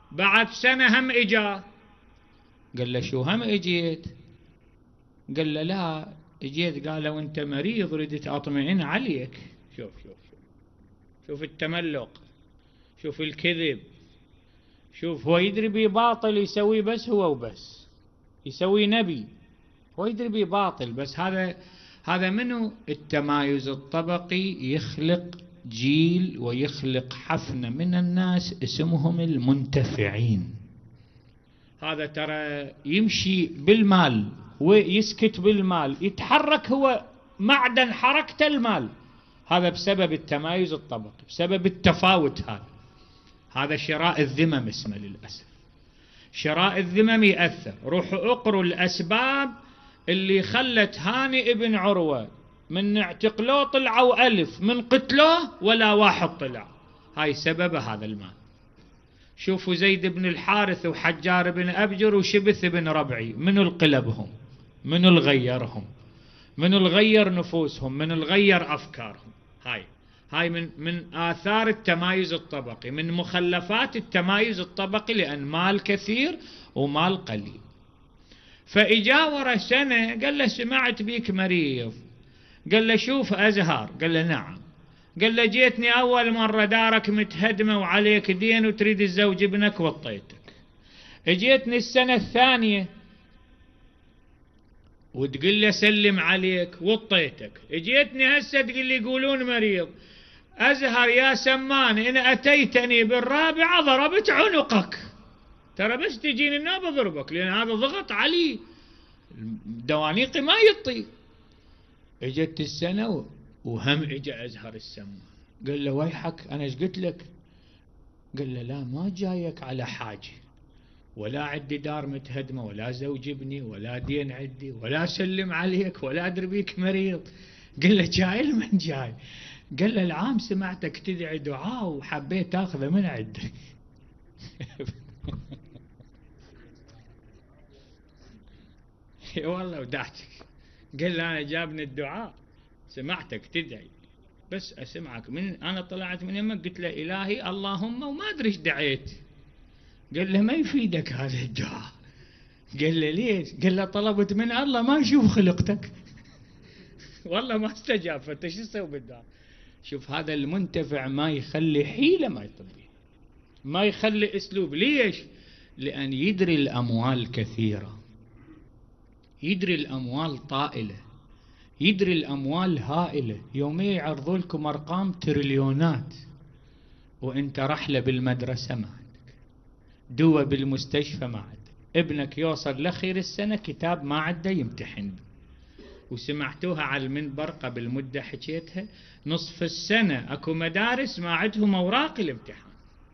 بعد سنة هم إجا. قال له شو هم إجيت؟ قال له لا إجيت قال له أنت مريض ردت أطمئن عليك. شوف شوف شوف شوف التملق، شوف الكذب، شوف هو يدري بباطل يسوي بس هو وبس، يسوي نبي هو يدري بباطل بس. هذا هذا منه التمايز الطبقي يخلق جيل ويخلق حفنة من الناس اسمهم المنتفعين. هذا ترى يمشي بالمال ويسكت بالمال، يتحرك هو معدن حركته المال. هذا بسبب التمايز الطبقي، بسبب التفاوت. هذا هذا شراء الذمم اسمه للأسف. شراء الذمم يأثر. روحوا اقروا الأسباب اللي خلت هاني ابن عروة من اعتقلوه طلعوا ألف، من قتلوه ولا واحد طلع. هاي سبب هذا المال. شوفوا زيد بن الحارث وحجار بن أبجر وشبث بن ربعي، منو القلبهم، منو الغيرهم، منو الغير نفوسهم، منو الغير أفكارهم. هاي هاي من من آثار التمايز الطبقي، من مخلفات التمايز الطبقي، لأن مال كثير ومال قليل. فإجا ورا سنة قال له سمعت بيك مريض. قال له شوف أزهر. قال له نعم. قال له جيتني أول مرة دارك متهدمة وعليك دين وتريد الزوج ابنك وطيتك. اجيتني السنة الثانية وتقول له سلم عليك وطيتك. اجيتني هسه تقول لي يقولون مريض. أزهر يا سمان إن أتيتني بالرابعة ضربت عنقك. ترى بس تجيني النوبة ضربك، لأن هذا ضغط علي دوانيقي ما يطي. اجت السنة وهم اجى أزهر السمان. قال له ويحك أنا ايش قلت لك؟ قال له لا ما جايك على حاجة، ولا عندي دار متهدمة، ولا زوج ابني، ولا دين عندي، ولا سلم عليك، ولا أدري بيك مريض. قال له جاي من جاي؟ قال له العام سمعتك تدعي دعاء وحبيت أخذه من عندك. والله ودعتك. قال له أنا جابني الدعاء، سمعتك تدعي بس أسمعك. من أنا طلعت من يمك قلت له إلهي اللهم وما أدري إيش دعيت. قال له ما يفيدك هذا الدعاء. قال له ليش؟ قال له طلبت من الله ما يشوف خلقتك. والله ما استجاب، فانت شو تسوي بالدعاء؟ شوف هذا المنتفع ما يخلي حيلة ما يطبي، ما يخلي اسلوب. ليش؟ لأن يدري الأموال كثيرة، يدري الأموال طائلة، يدري الأموال هائلة. يوميا يعرضوا لكم أرقام تريليونات وانت رحلة بالمدرسة ما عندك، دواء بالمستشفى ما عندك، ابنك يوصل لخير السنة كتاب ما عنده يمتحن. وسمعتوها على المنبر قبل مدة حكيتها، نصف السنة اكو مدارس ما عندهم اوراق الامتحان،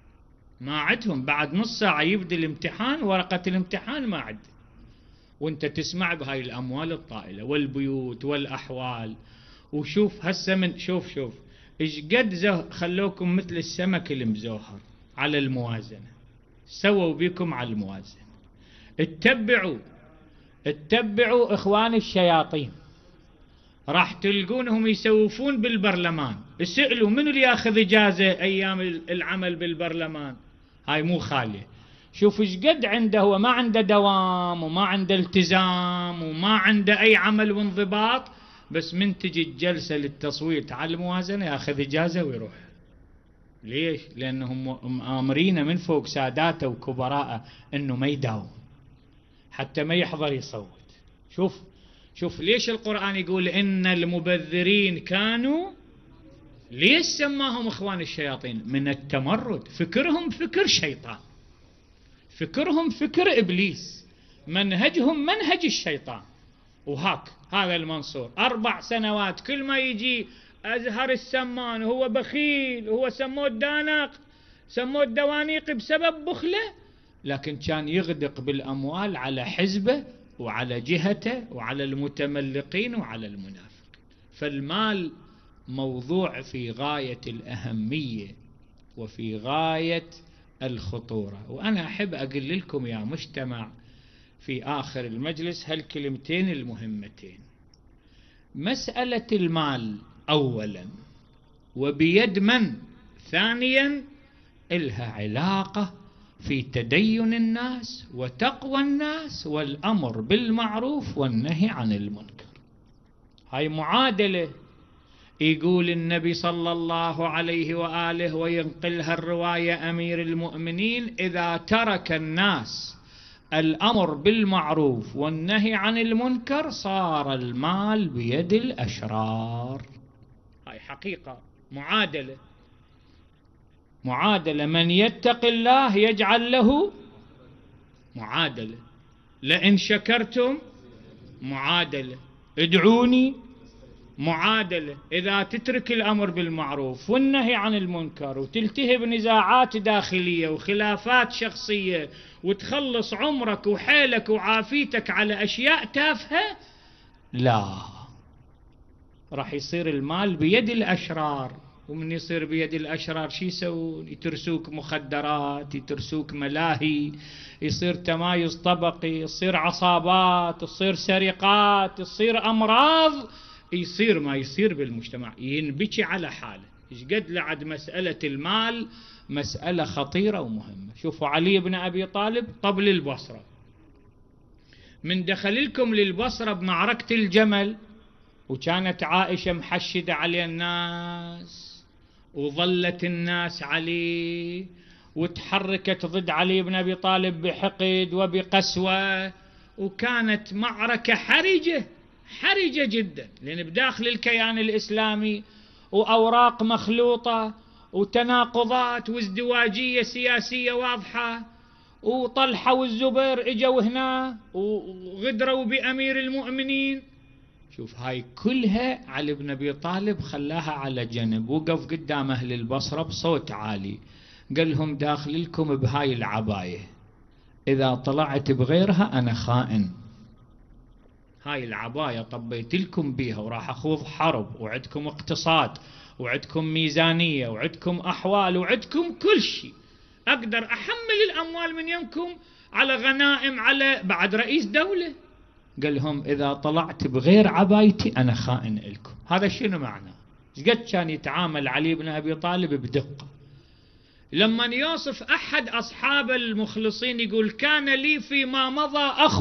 ما عندهم، بعد نص ساعة يبدأ الامتحان ورقة الامتحان ما عنده. وانت تسمع بهاي الاموال الطائلة والبيوت والاحوال. وشوف هسه من شوف شوف ايش قد خلوكم مثل السمك المزوهر على الموازنة، سووا بكم على الموازنة. اتبعوا اتبعوا اخوان الشياطين، راح تلقونهم يسوفون بالبرلمان. اسألوا منو اللي ياخذ اجازة ايام العمل بالبرلمان؟ هاي مو خالية. شوف ايش قد عنده، هو ما عنده دوام وما عنده التزام وما عنده اي عمل وانضباط، بس من تجي الجلسة للتصويت على الموازنة ياخذ اجازة ويروح. ليش؟ لانهم مآمرين من فوق ساداته وكبراءه انه ما يداوم حتى ما يحضر يصوت. شوف شوف ليش القرآن يقول إن المبذرين كانوا، ليش سماهم إخوان الشياطين؟ من التمرد. فكرهم فكر شيطان، فكرهم فكر إبليس، منهجهم منهج الشيطان. وهاك هذا المنصور أربع سنوات كل ما يجي أزهر السمان هو بخيل، هو سموه الدانق، سموه الدوانيق بسبب بخله، لكن كان يغدق بالأموال على حزبه وعلى جهته وعلى المتملقين وعلى المنافقين. فالمال موضوع في غاية الأهمية وفي غاية الخطورة. وأنا أحب أقول لكم يا مجتمع في آخر المجلس هالكلمتين المهمتين. مسألة المال أولا وبيد من، ثانيا إلها علاقة في تدين الناس وتقوى الناس والأمر بالمعروف والنهي عن المنكر. هاي معادلة يقول النبي صلى الله عليه وآله وينقلها الرواية أمير المؤمنين: إذا ترك الناس الأمر بالمعروف والنهي عن المنكر صار المال بيد الأشرار. هاي حقيقة، معادلة معادلة من يتق الله يجعل له معادلة، لئن شكرتم معادلة، ادعوني معادلة. إذا تترك الأمر بالمعروف والنهي عن المنكر وتلتهب نزاعات داخلية وخلافات شخصية وتخلص عمرك وحيلك وعافيتك على أشياء تافهة، لا، راح يصير المال بيد الأشرار. ومن يصير بيد الأشرار شي يسوون؟ يترسوك مخدرات، يترسوك ملاهي، يصير تمايز طبقي، يصير عصابات، يصير سرقات، يصير أمراض، يصير ما يصير بالمجتمع، ينبكي على حاله. إيش قد لعد مسألة المال مسألة خطيرة ومهمة. شوفوا علي بن أبي طالب طبل البصرة، من دخل لكم للبصرة بمعركة الجمل وكانت عائشة محشدة على الناس وظلت الناس عليه وتحركت ضد علي بن أبي طالب بحقد وبقسوة، وكانت معركة حرجة حرجة جدا، لأن بداخل الكيان الإسلامي وأوراق مخلوطة وتناقضات وازدواجية سياسية واضحة، وطلحة والزبير اجوا هنا وغدروا بأمير المؤمنين. شوف هاي كلها علي بن أبي طالب خلاها على جنب، وقف قدام أهل البصرة بصوت عالي قال لهم: داخل لكم بهاي العباية، إذا طلعت بغيرها أنا خائن. هاي العباية طبيت لكم بيها وراح أخوض حرب، وعدكم اقتصاد وعدكم ميزانية وعدكم أحوال وعدكم كل شيء، أقدر أحمل الأموال من يمكم على غنائم على بعد رئيس دولة. قال لهم: إذا طلعت بغير عبايتي أنا خائن لكم. هذا شنو معناه؟ قد كان يتعامل علي بن أبي طالب بدقة. لما يوصف أحد أصحاب المخلصين يقول: كان لي فيما مضى أخ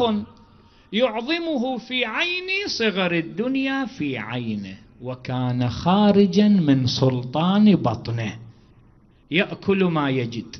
يعظمه في عيني صغر الدنيا في عينه، وكان خارجا من سلطان بطنه، يأكل ما يجد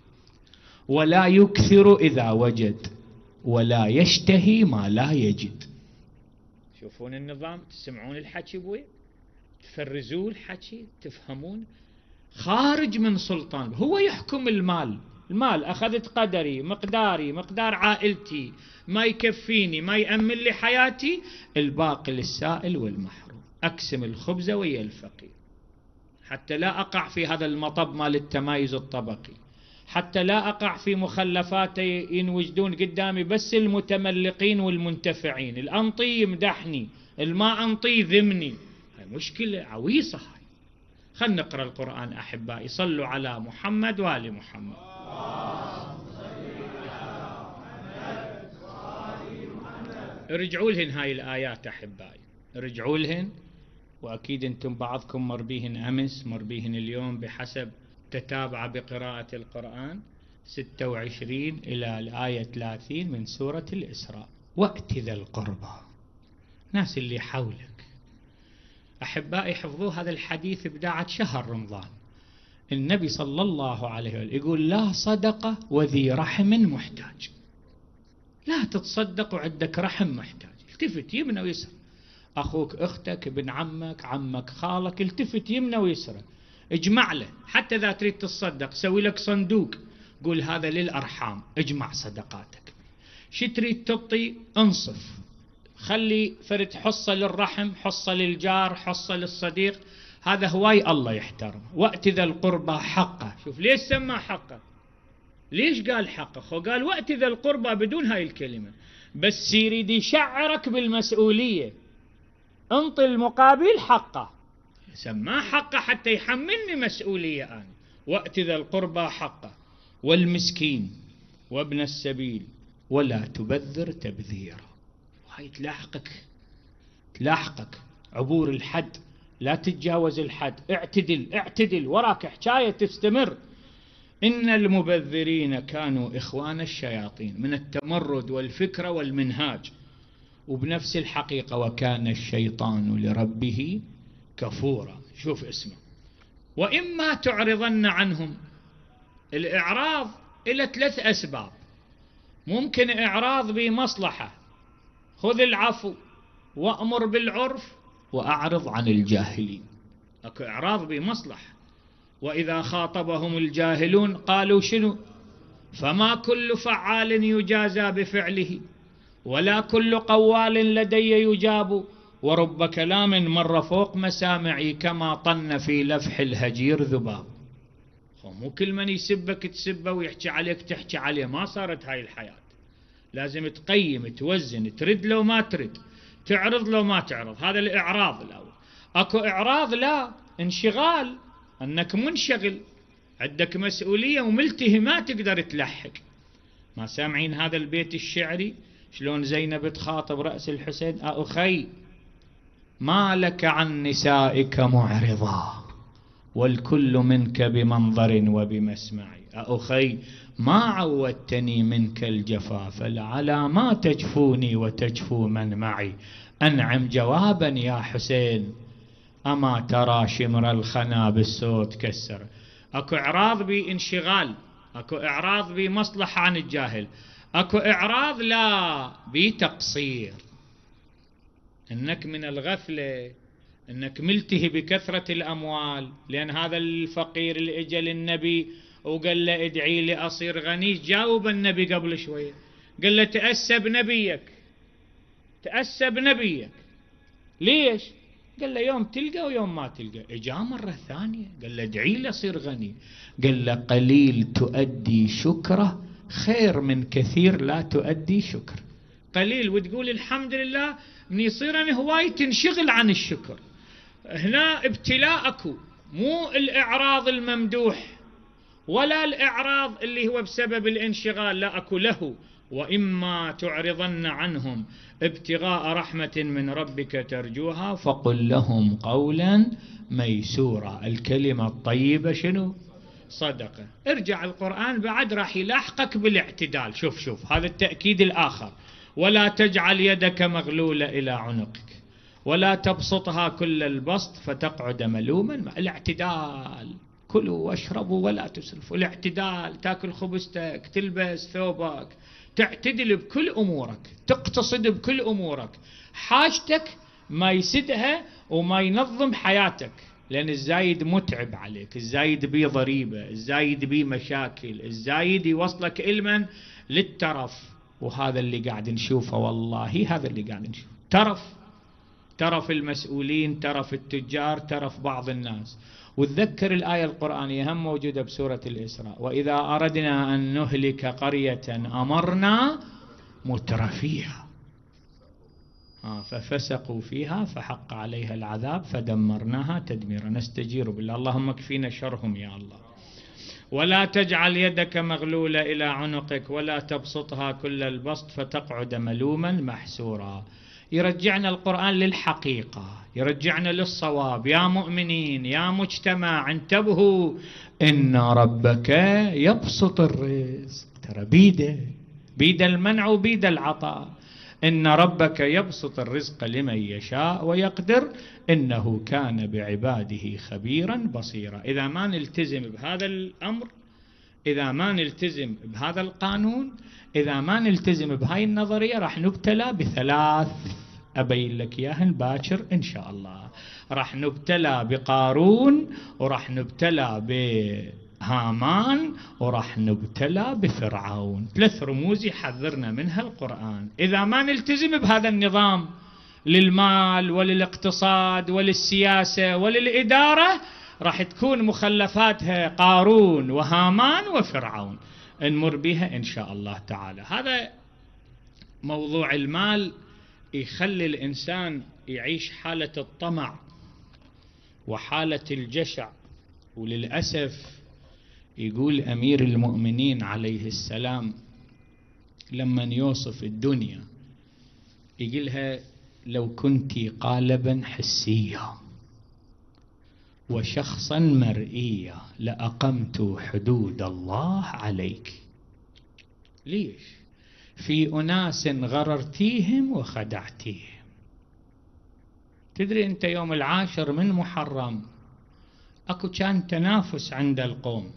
ولا يكثر إذا وجد ولا يشتهي ما لا يجد. شوفون النظام، تسمعون الحكي بوي، تفرزون الحكي، تفهمون. خارج من سلطان، هو يحكم المال. المال أخذت قدري، مقداري، مقدار عائلتي، ما يكفيني، ما يأمن لي حياتي، الباقي للسائل والمحروم، أقسم الخبز ويا الفقير، حتى لا أقع في هذا المطب مال التمايز الطبقي، حتى لا أقع في مخلفات ينوجدون قدامي بس المتملقين والمنتفعين، الأنطي يمدحني، الما أنطي ذمني. هاي مشكلة عويصة. هاي خلنا نقرأ القرآن أحبائي، صلوا على محمد وآل محمد. ارجعوا لهن هاي الآيات أحبائي، ارجعوا لهن، وأكيد أنتم بعضكم مر بيهن أمس، مر بيهن اليوم بحسب تتابع بقراءة القرآن. ستة وعشرين إلى الآية ثلاثين من سورة الإسراء. وأت ذا القربى، ناس اللي حولك. أحبائي حفظوا هذا الحديث بداعة شهر رمضان. النبي صلى الله عليه وسلم يقول: لا صدقة وذي رحم محتاج. لا تتصدق وعندك رحم محتاج. التفت يمنى ويسر، أخوك، أختك، ابن عمك، عمك، خالك، التفت يمنى ويسر، اجمع له. حتى إذا تريد تتصدق سوي لك صندوق، قول هذا للأرحام، اجمع صدقاتك. شي تريد تعطي انصف، خلي فرد حصة للرحم، حصة للجار، حصة للصديق، هذا هواي الله يحترم. وأت ذا القربى حقه. شوف ليش سمى حقه، ليش قال حقه؟ خو قال وأت ذا القربى بدون هاي الكلمة، بس يريد يشعرك بالمسؤولية، انطي المقابل حقه، سماه حقه حتى يحملني مسؤولية أنا. وأت ذا القربى حقه والمسكين وابن السبيل ولا تبذر تبذيرا. هاي تلاحقك، تلاحقك عبور الحد، لا تتجاوز الحد، اعتدل اعتدل، وراك حكاية تستمر. إن المبذرين كانوا إخوان الشياطين، من التمرد والفكرة والمنهاج. وبنفس الحقيقة وكان الشيطان لربه كفورا. شوف اسمه. وإما تعرضن عنهم، الإعراض إلى ثلاث أسباب. ممكن إعراض بمصلحة، خذ العفو وأمر بالعرف وأعرض عن الجاهلين. أكو إعراض بمصلحة. وإذا خاطبهم الجاهلون قالوا شنو؟ فما كل فعال يجازى بفعله ولا كل قوال لدي يجاب، ورب كلام مر فوق مسامعي كما طن في لفح الهجير ذباب. مو كل من يسبك تسبه ويحكي عليك تحكي عليه، ما صارت هاي الحياة. لازم تقيم، توزن، ترد لو ما ترد، تعرض لو ما تعرض. هذا الإعراض الأول. أكو إعراض لا، انشغال، أنك منشغل، عندك مسؤولية وملتهي ما تقدر تلحق. ما سامعين هذا البيت الشعري شلون زينب تخاطب رأس الحسين؟ أخي ما لك عن نسائك معرضا والكل منك بمنظر وبمسمع. أخي ما عودتني منك الجفاف لعلى ما تجفوني وتجفو من معي. أنعم جوابا يا حسين أما ترى شمر الخنا بالصوت كسر. أكو إعراض بانشغال، أكو إعراض بمصلحة عن الجاهل، أكو إعراض لا بتقصير، إنك من الغفلة، إنك ملتهي بكثرة الأموال. لأن هذا الفقير اللي اجى للنبي وقال له ادعي لي أصير غني، جاوب النبي قبل شوية قال له تأسى بنبيك، تأسى بنبيك. ليش؟ قال له يوم تلقى ويوم ما تلقى. اجا مرة ثانية قال له ادعي لي أصير غني، قال له قليل تؤدي شكره خير من كثير لا تؤدي شكر. قليل وتقول الحمد لله، من يصير أنا هواي تنشغل عن الشكر. هنا ابتلاء أكو، مو الإعراض الممدوح ولا الإعراض اللي هو بسبب الانشغال، لا، أكو له. وإما تعرضن عنهم ابتغاء رحمة من ربك ترجوها فقل لهم قولا ميسورا. الكلمة الطيبة شنو؟ صدقة. ارجع القرآن بعد راح يلاحقك بالاعتدال. شوف شوف هذا التأكيد الآخر. ولا تجعل يدك مغلولة إلى عنقك ولا تبسطها كل البسط فتقعد ملوما. الاعتدال، كلوا واشربوا ولا تسرفوا. الاعتدال، تاكل خبزتك، تلبس ثوبك، تعتدل بكل أمورك، تقتصد بكل أمورك، حاجتك ما يسدها وما ينظم حياتك. لأن الزايد متعب عليك، الزايد بيه ضريبة، الزايد بيه مشاكل، الزايد يوصلك إلما للترف. وهذا اللي قاعد نشوفه، والله هذا اللي قاعد نشوفه، ترف، ترف المسؤولين، ترف التجار، ترف بعض الناس. وتذكر الآية القرآنية هم موجودة بسورة الإسراء: وإذا أردنا أن نهلك قرية أمرنا مترفيها ففسقوا فيها فحق عليها العذاب فدمرناها تدميرا. نستجير بالله، اللهم اكفينا شرهم يا الله. ولا تجعل يدك مغلولة إلى عنقك ولا تبسطها كل البسط فتقعد ملوما محسورا. يرجعنا القرآن للحقيقة، يرجعنا للصواب. يا مؤمنين، يا مجتمع، انتبهوا، إن ربك يبسط الرزق، ترى بيده، بيد المنع وبيد العطاء. إن ربك يبسط الرزق لمن يشاء ويقدر إنه كان بعباده خبيرا بصيرا. إذا ما نلتزم بهذا الأمر، إذا ما نلتزم بهذا القانون، إذا ما نلتزم بهاي النظرية، راح نبتلى بثلاث، أبين لك إياهن باكر إن شاء الله. راح نبتلى بقارون، وراح نبتلى بهامان، وراح نبتلى بفرعون. ثلاث رموز يحذرنا منها القرآن. إذا ما نلتزم بهذا النظام للمال وللاقتصاد وللسياسة وللإدارة، راح تكون مخلفاتها قارون وهامان وفرعون، نمر بها إن شاء الله تعالى. هذا موضوع المال يخلي الإنسان يعيش حالة الطمع وحالة الجشع. وللأسف يقول أمير المؤمنين عليه السلام لما يوصف الدنيا، يقولها: لو كنت قالبا حسيا وشخصا مرئيا لأقمت حدود الله عليك. ليش؟ في أناس غررتيهم وخدعتيهم. تدري أنت يوم العاشر من محرم أكو كان تنافس عند القوم.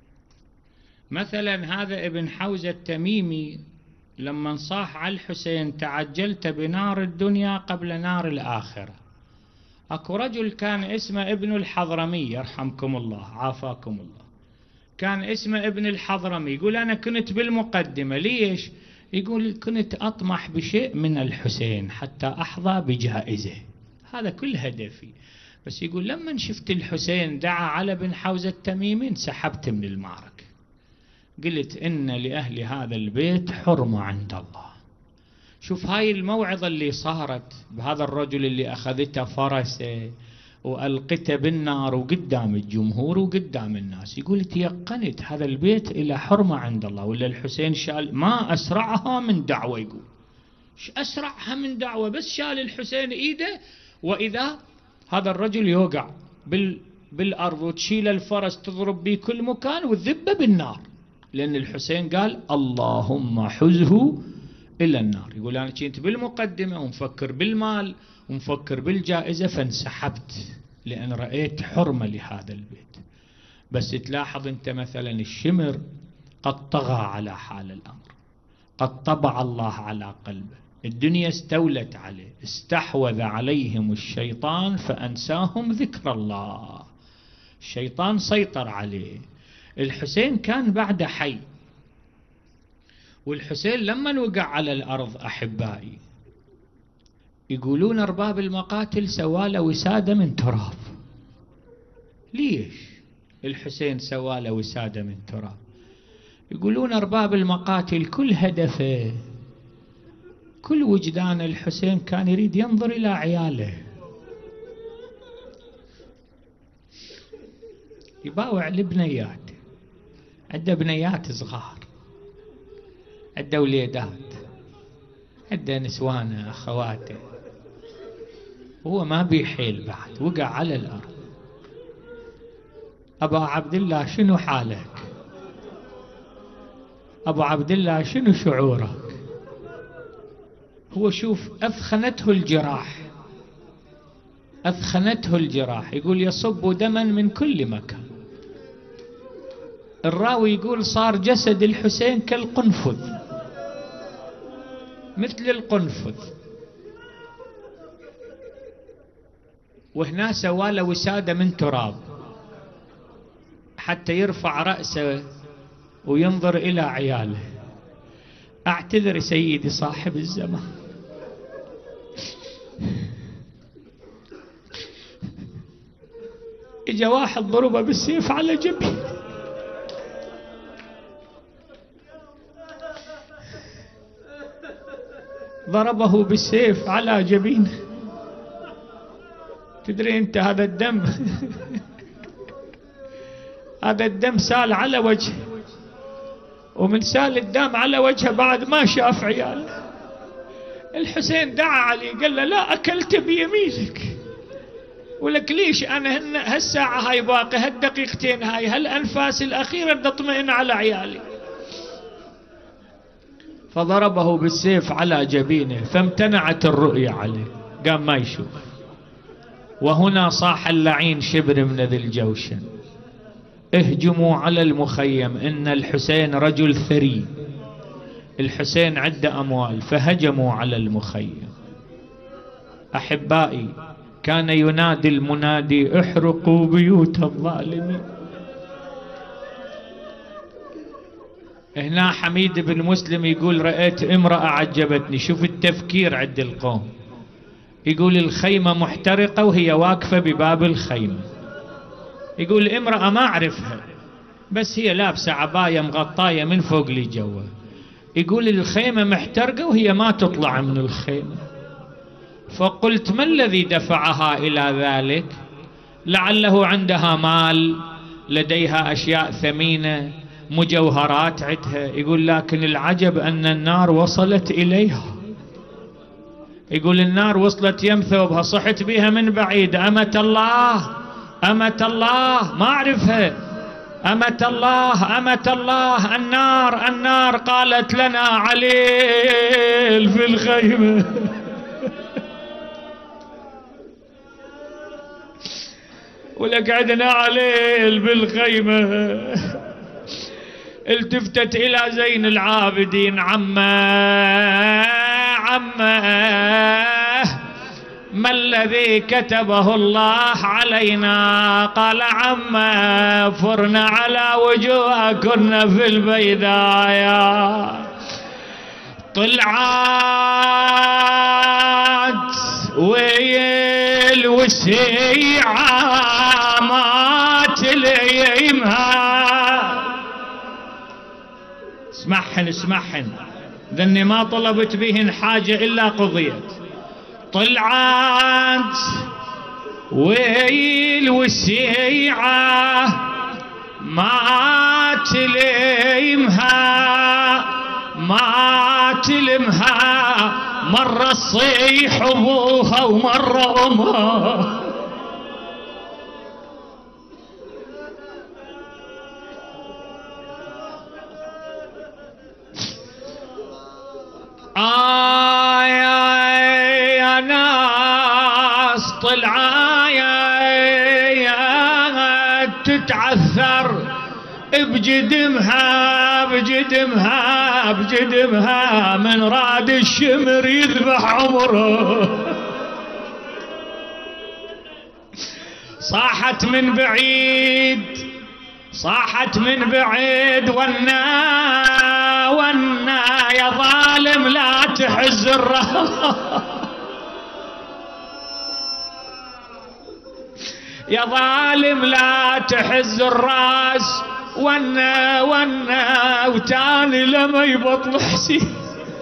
مثلا هذا ابن حوزة التميمي لما صاح على الحسين تعجلت بنار الدنيا قبل نار الآخرة. أكو رجل كان اسمه ابن الحضرمي يرحمكم الله عافاكم الله، كان اسمه ابن الحضرمي، يقول أنا كنت بالمقدمة. ليش؟ يقول كنت أطمح بشيء من الحسين حتى أحظى بجائزة، هذا كل هدفي. بس يقول لما شفت الحسين دعا على ابن حوزة التميمي انسحبت من المعركة، قلت إن لأهل هذا البيت حرمة عند الله. شوف هاي الموعظة اللي صارت بهذا الرجل اللي أخذته فرسه وألقته بالنار وقدام الجمهور وقدام الناس، يقول تيقنت هذا البيت إلى حرمة عند الله. ولا الحسين شال ما أسرعها من دعوة، يقول ش أسرعها من دعوة، بس شال الحسين إيده وإذا هذا الرجل يوقع بال بالأرض وتشيل الفرس تضرب به كل مكان وتذبه بالنار، لأن الحسين قال اللهم حزه إلى النار. يقول أنا كنت بالمقدمة ومفكر بالمال ومفكر بالجائزة فانسحبت لأن رأيت حرمة لهذا البيت. بس تلاحظ أنت مثلا الشمر قد طغى على حال الأمر، قد طبع الله على قلبه، الدنيا استولت عليه، استحوذ عليهم الشيطان فأنساهم ذكر الله، الشيطان سيطر عليه. الحسين كان بعد حي، والحسين لما وقع على الأرض أحبائي يقولون أرباب المقاتل سواله وسادة من تراب. ليش الحسين سواله وسادة من تراب؟ يقولون أرباب المقاتل كل هدفه كل وجدان الحسين كان يريد ينظر إلى عياله، يباوع البنيات، عنده بنيات صغار، عنده وليدات، عنده نسوانه أخواته، هو ما بيحيل بعد، وقع على الأرض. أبا عبد الله شنو حالك؟ أبو عبد الله شنو شعورك؟ هو شوف أثخنته الجراح، أثخنته الجراح، يقول يصب دما من كل مكان. الراوي يقول صار جسد الحسين كالقنفذ، مثل القنفذ، وهنا سواله وسادة من تراب حتى يرفع رأسه وينظر إلى عياله. أعتذر سيدي صاحب الزمان، إجا واحد ضربه بالسيف على جبهه، ضربه بالسيف على جبينه. تدري انت هذا الدم هذا الدم سال على وجهه، ومن سال الدم على وجهه بعد ما شاف عياله. الحسين دعا علي قال له لا أكلت بيمينك، ولك ليش أنا هالساعة هاي باقي هالدقيقتين هاي هالأنفاس الأخيرة بدي أطمئن على عيالي. فضربه بالسيف على جبينه فامتنعت الرؤية عليه، قام ما يشوف. وهنا صاح اللعين شبر من ذي الجوشن اهجموا على المخيم، إن الحسين رجل ثري، الحسين عنده أموال، فهجموا على المخيم. أحبائي كان ينادي المنادي احرقوا بيوت الظالمين. هنا حميد بن مسلم يقول رأيت امرأة عجبتني، شوف التفكير عند القوم، يقول الخيمة محترقة وهي واقفة بباب الخيمة، يقول امرأة ما أعرفها بس هي لابسة عباية مغطاية من فوق لجوا، يقول الخيمة محترقة وهي ما تطلع من الخيمة. فقلت ما الذي دفعها إلى ذلك؟ لعله عندها مال، لديها أشياء ثمينة، مجوهرات عندها. يقول لكن العجب أن النار وصلت إليها، يقول النار وصلت يم ثوبها، صحت بها من بعيد أمة الله أمة الله ما أعرفها، أمة الله أمة الله النار النار. قالت لنا عليل في الخيمة. ولقعدنا عليل بالخيمة. التفتت إلى زين العابدين عمه عمه ما الذي كتبه الله علينا؟ قال عمه فرنا على وجوهكن في البيدايا. طلعت ويل وسيعة ما تليمها. اسمعهن اسمعهن ذني ما طلبت بهن حاجة إلا قضيت. طلعت ويل وسيعة ما تلمها ما تلمها. مرة تصيح أبوها ومرة أمها. آه يا ناس طلعايا تتعثر بجدمها بجدمها بجدمها. من راد الشمر يذبح عمره. صاحت من بعيد صاحت من بعيد ونا ونا يا ظالم لا تحز الراس. يا ظالم لا تحز الراس. ونا ونا وتاني لما يبطل حسين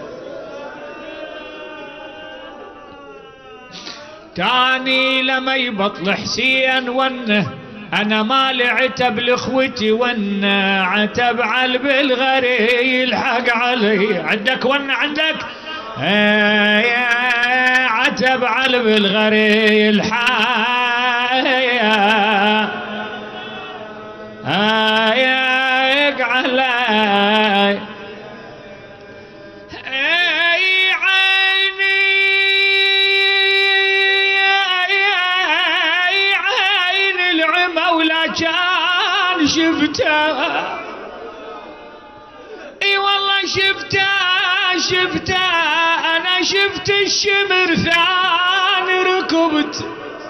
تاني لما يبطل حسين. ونا انا ما لعتب لاخوتي ونا عتب على بالغري يلحق علي. عندك ونا عندك عتب على بالغري يلحق علي. كان شفتها اي والله شفتها شفتها. انا شفت الشمر ثاني ركبت.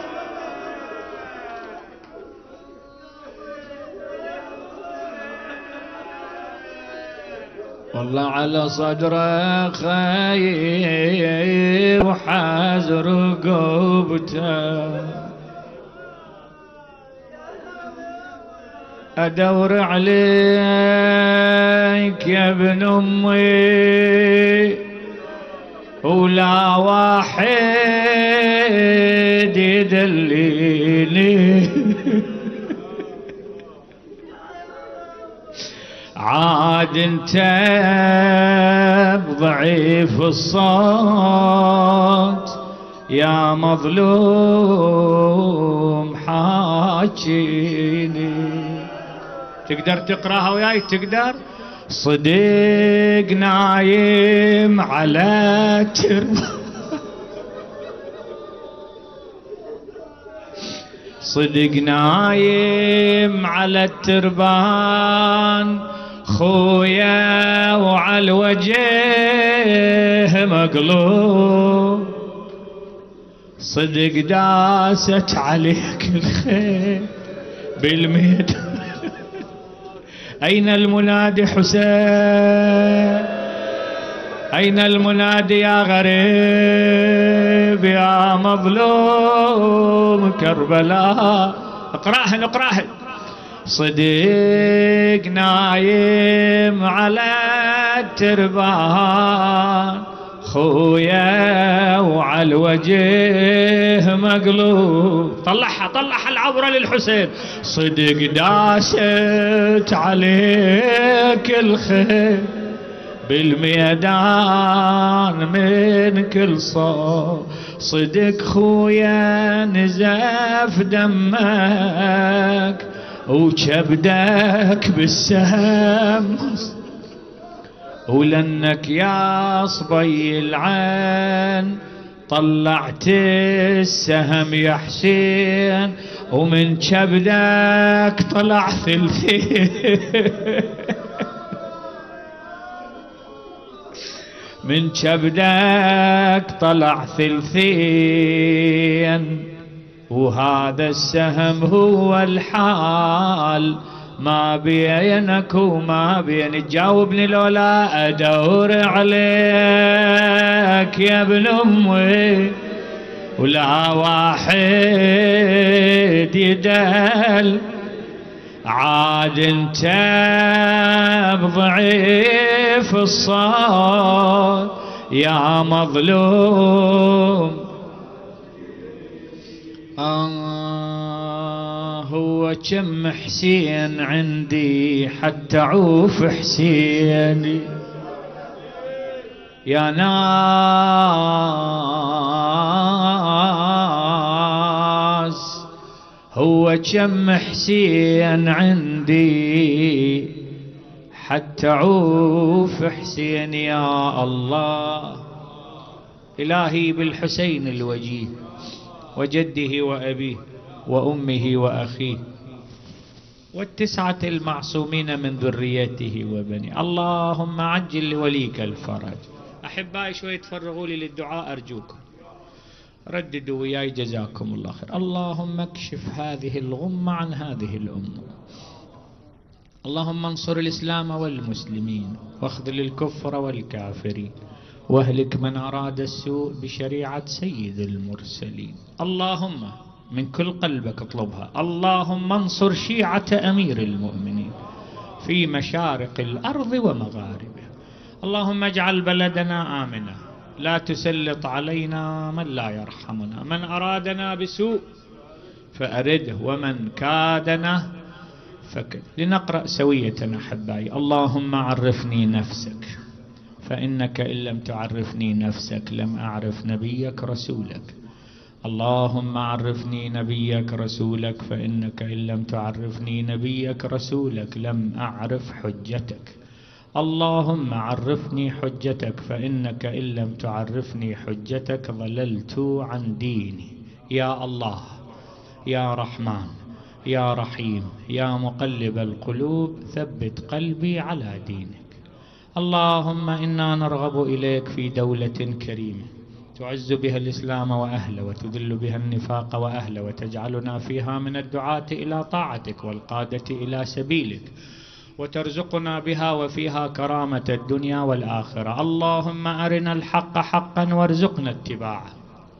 والله على صدره خير وحاز رقبته. أدور عليك يا ابن أمي ولا واحد يدليني. عاد انت بضعيف الصوت يا مظلوم حاجيني. تقدر تقراها وياي تقدر؟ صدق نايم على تربة صدق نايم على التربان خويا وعلى الوجه مقلوب. صدق داست عليك الخيل بالميدان. أين المنادي حسين؟ أين المنادي يا غريب يا مظلوم كربلاء؟ اقراهن اقراهن. صديق نايم على التربان خويا وعلى الوجه مقلوب. طلعها طلعها العبرة للحسين. صدق داست عليك الخير بالميدان من كل صوب صدق خويا نزف دمك وكبدك بالسهم ولنك يا صبي العين طلعت السهم يا حسين ومن كبدك طلع ثلثين من كبدك طلع ثلثين وهذا السهم هو الحال ما بينك وما بين. تجاوبني لولا ادور عليك يا ابن امي ولا واحد يدل عاد انت بضعيف الصوت يا مظلوم. آه هو كم حسين عندي حتى عوف حسيني يا ناس هو كم حسين عندي حتى عوف حسين يا الله. إلهي بالحسين الوجيه وجده وأبيه وأمه وأخيه والتسعة المعصومين من ذريته وبني. اللهم عجل لوليك الفرج. أحبائي شوي تفرغوا لي للدعاء أرجوكم، رددوا وياي جزاكم الله خير. اللهم اكشف هذه الغمة عن هذه الأمة. اللهم انصر الإسلام والمسلمين واخذل الكفر والكافرين واهلك من أراد السوء بشريعة سيد المرسلين. اللهم من كل قلبك اطلبها. اللهم انصر شيعة أمير المؤمنين في مشارق الأرض ومغاربها. اللهم اجعل بلدنا آمنا لا تسلط علينا من لا يرحمنا. من أرادنا بسوء فأرده ومن كادنا فكد. لنقرأ سوية أحبائي. اللهم عرفني نفسك فإنك إن لم تعرفني نفسك لم أعرف نبيك رسولك. اللهم عرفني نبيك رسولك فإنك إن لم تعرفني نبيك رسولك لم أعرف حجتك. اللهم عرفني حجتك فإنك إن لم تعرفني حجتك ضللت عن ديني. يا الله يا رحمن يا رحيم يا مقلب القلوب ثبت قلبي على دينك. اللهم إنا نرغب إليك في دولة كريمة تعز بها الإسلام وأهله وتذل بها النفاق وأهله وتجعلنا فيها من الدعاة إلى طاعتك والقادة إلى سبيلك وترزقنا بها وفيها كرامة الدنيا والآخرة. اللهم أرنا الحق حقا وارزقنا اتباعه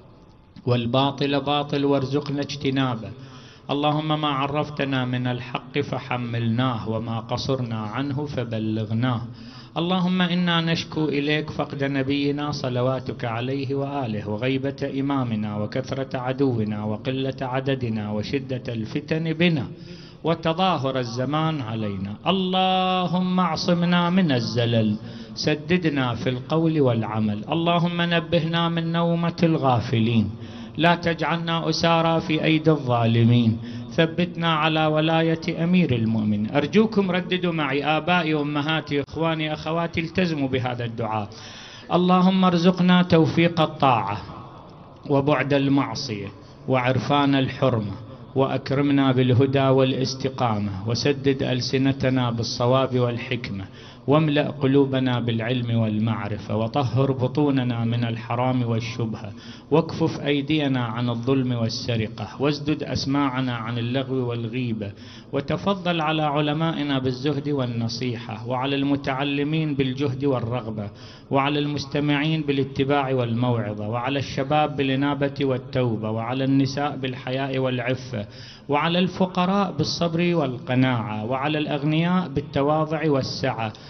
والباطل باطل وارزقنا اجتنابه. اللهم ما عرفتنا من الحق فحملناه وما قصرنا عنه فبلغناه. اللهم إنا نشكو إليك فقد نبينا صلواتك عليه وآله وغيبة إمامنا وكثرة عدونا وقلة عددنا وشدة الفتن بنا وتظاهر الزمان علينا. اللهم اعصمنا من الزلل سددنا في القول والعمل. اللهم نبهنا من نومة الغافلين لا تجعلنا أسارى في أيدي الظالمين. ثبتنا على ولاية أمير المؤمنين. أرجوكم رددوا معي آبائي وأمهاتي إخواني أخواتي التزموا بهذا الدعاء. اللهم ارزقنا توفيق الطاعة وبعد المعصية وعرفان الحرمة وأكرمنا بالهدى والاستقامة وسدد ألسنتنا بالصواب والحكمة واملأ قلوبنا بالعلم والمعرفة وطهر بطوننا من الحرام والشبهة واكفف أيدينا عن الظلم والسرقة واسدد أسماعنا عن اللغو والغيبة وتفضل على علمائنا بالزهد والنصيحة وعلى المتعلمين بالجهد والرغبة وعلى المستمعين بالاتباع والموعظة وعلى الشباب بالإنابة والتوبة وعلى النساء بالحياء والعفة وعلى الفقراء بالصبر والقناعة وعلى الأغنياء بالتواضع والسعة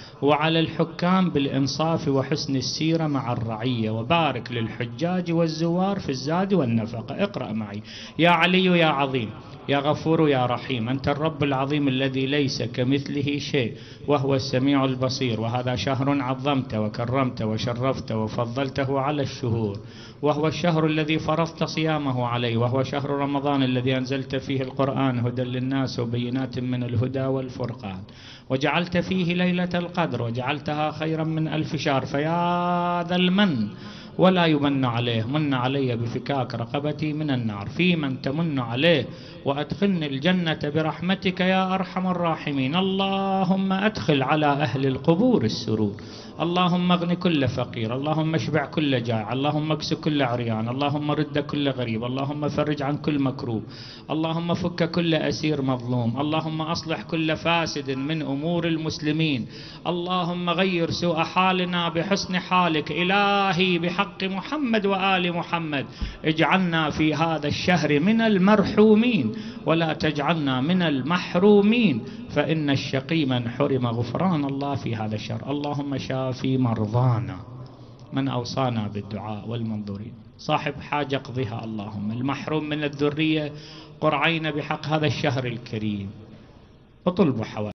وعلى الحكام بالإنصاف وحسن السيرة مع الرعية، وبارك للحجاج والزوار في الزاد والنفقة. اقرأ معي: يا علي يا عظيم يا غفور يا رحيم، أنت الرب العظيم الذي ليس كمثله شيء وهو السميع البصير، وهذا شهر عظمت وكرمت وشرفت وفضلته على الشهور، وهو الشهر الذي فرضت صيامه عليه، وهو شهر رمضان الذي أنزلت فيه القرآن هدى للناس وبينات من الهدى والفرقان، وجعلت فيه ليلة القدر وجعلتها خيرا من ألف شهر. فيا ذا المن ولا يمن عليه، من علي بفكاك رقبتي من النار، في من تمن عليه وأدخلني الجنة برحمتك يا أرحم الراحمين. اللهم أدخل على أهل القبور السرور، اللهم اغن كل فقير، اللهم اشبع كل جائع، اللهم اكس كل عريان، اللهم رد كل غريب، اللهم فرج عن كل مكروب، اللهم فك كل أسير مظلوم، اللهم أصلح كل فاسد من أمور المسلمين، اللهم غير سوء حالنا بحسن حالك. إلهي بحق محمد وآل محمد اجعلنا في هذا الشهر من المرحومين ولا تجعلنا من المحرومين، فإن الشقي من حرم غفران الله في هذا الشهر. اللهم شافي مرضانا، من أوصانا بالدعاء والمنظورين، صاحب حاجة اقضيها اللهم، المحروم من الذرية قرعين بحق هذا الشهر الكريم، وطلب حوائج.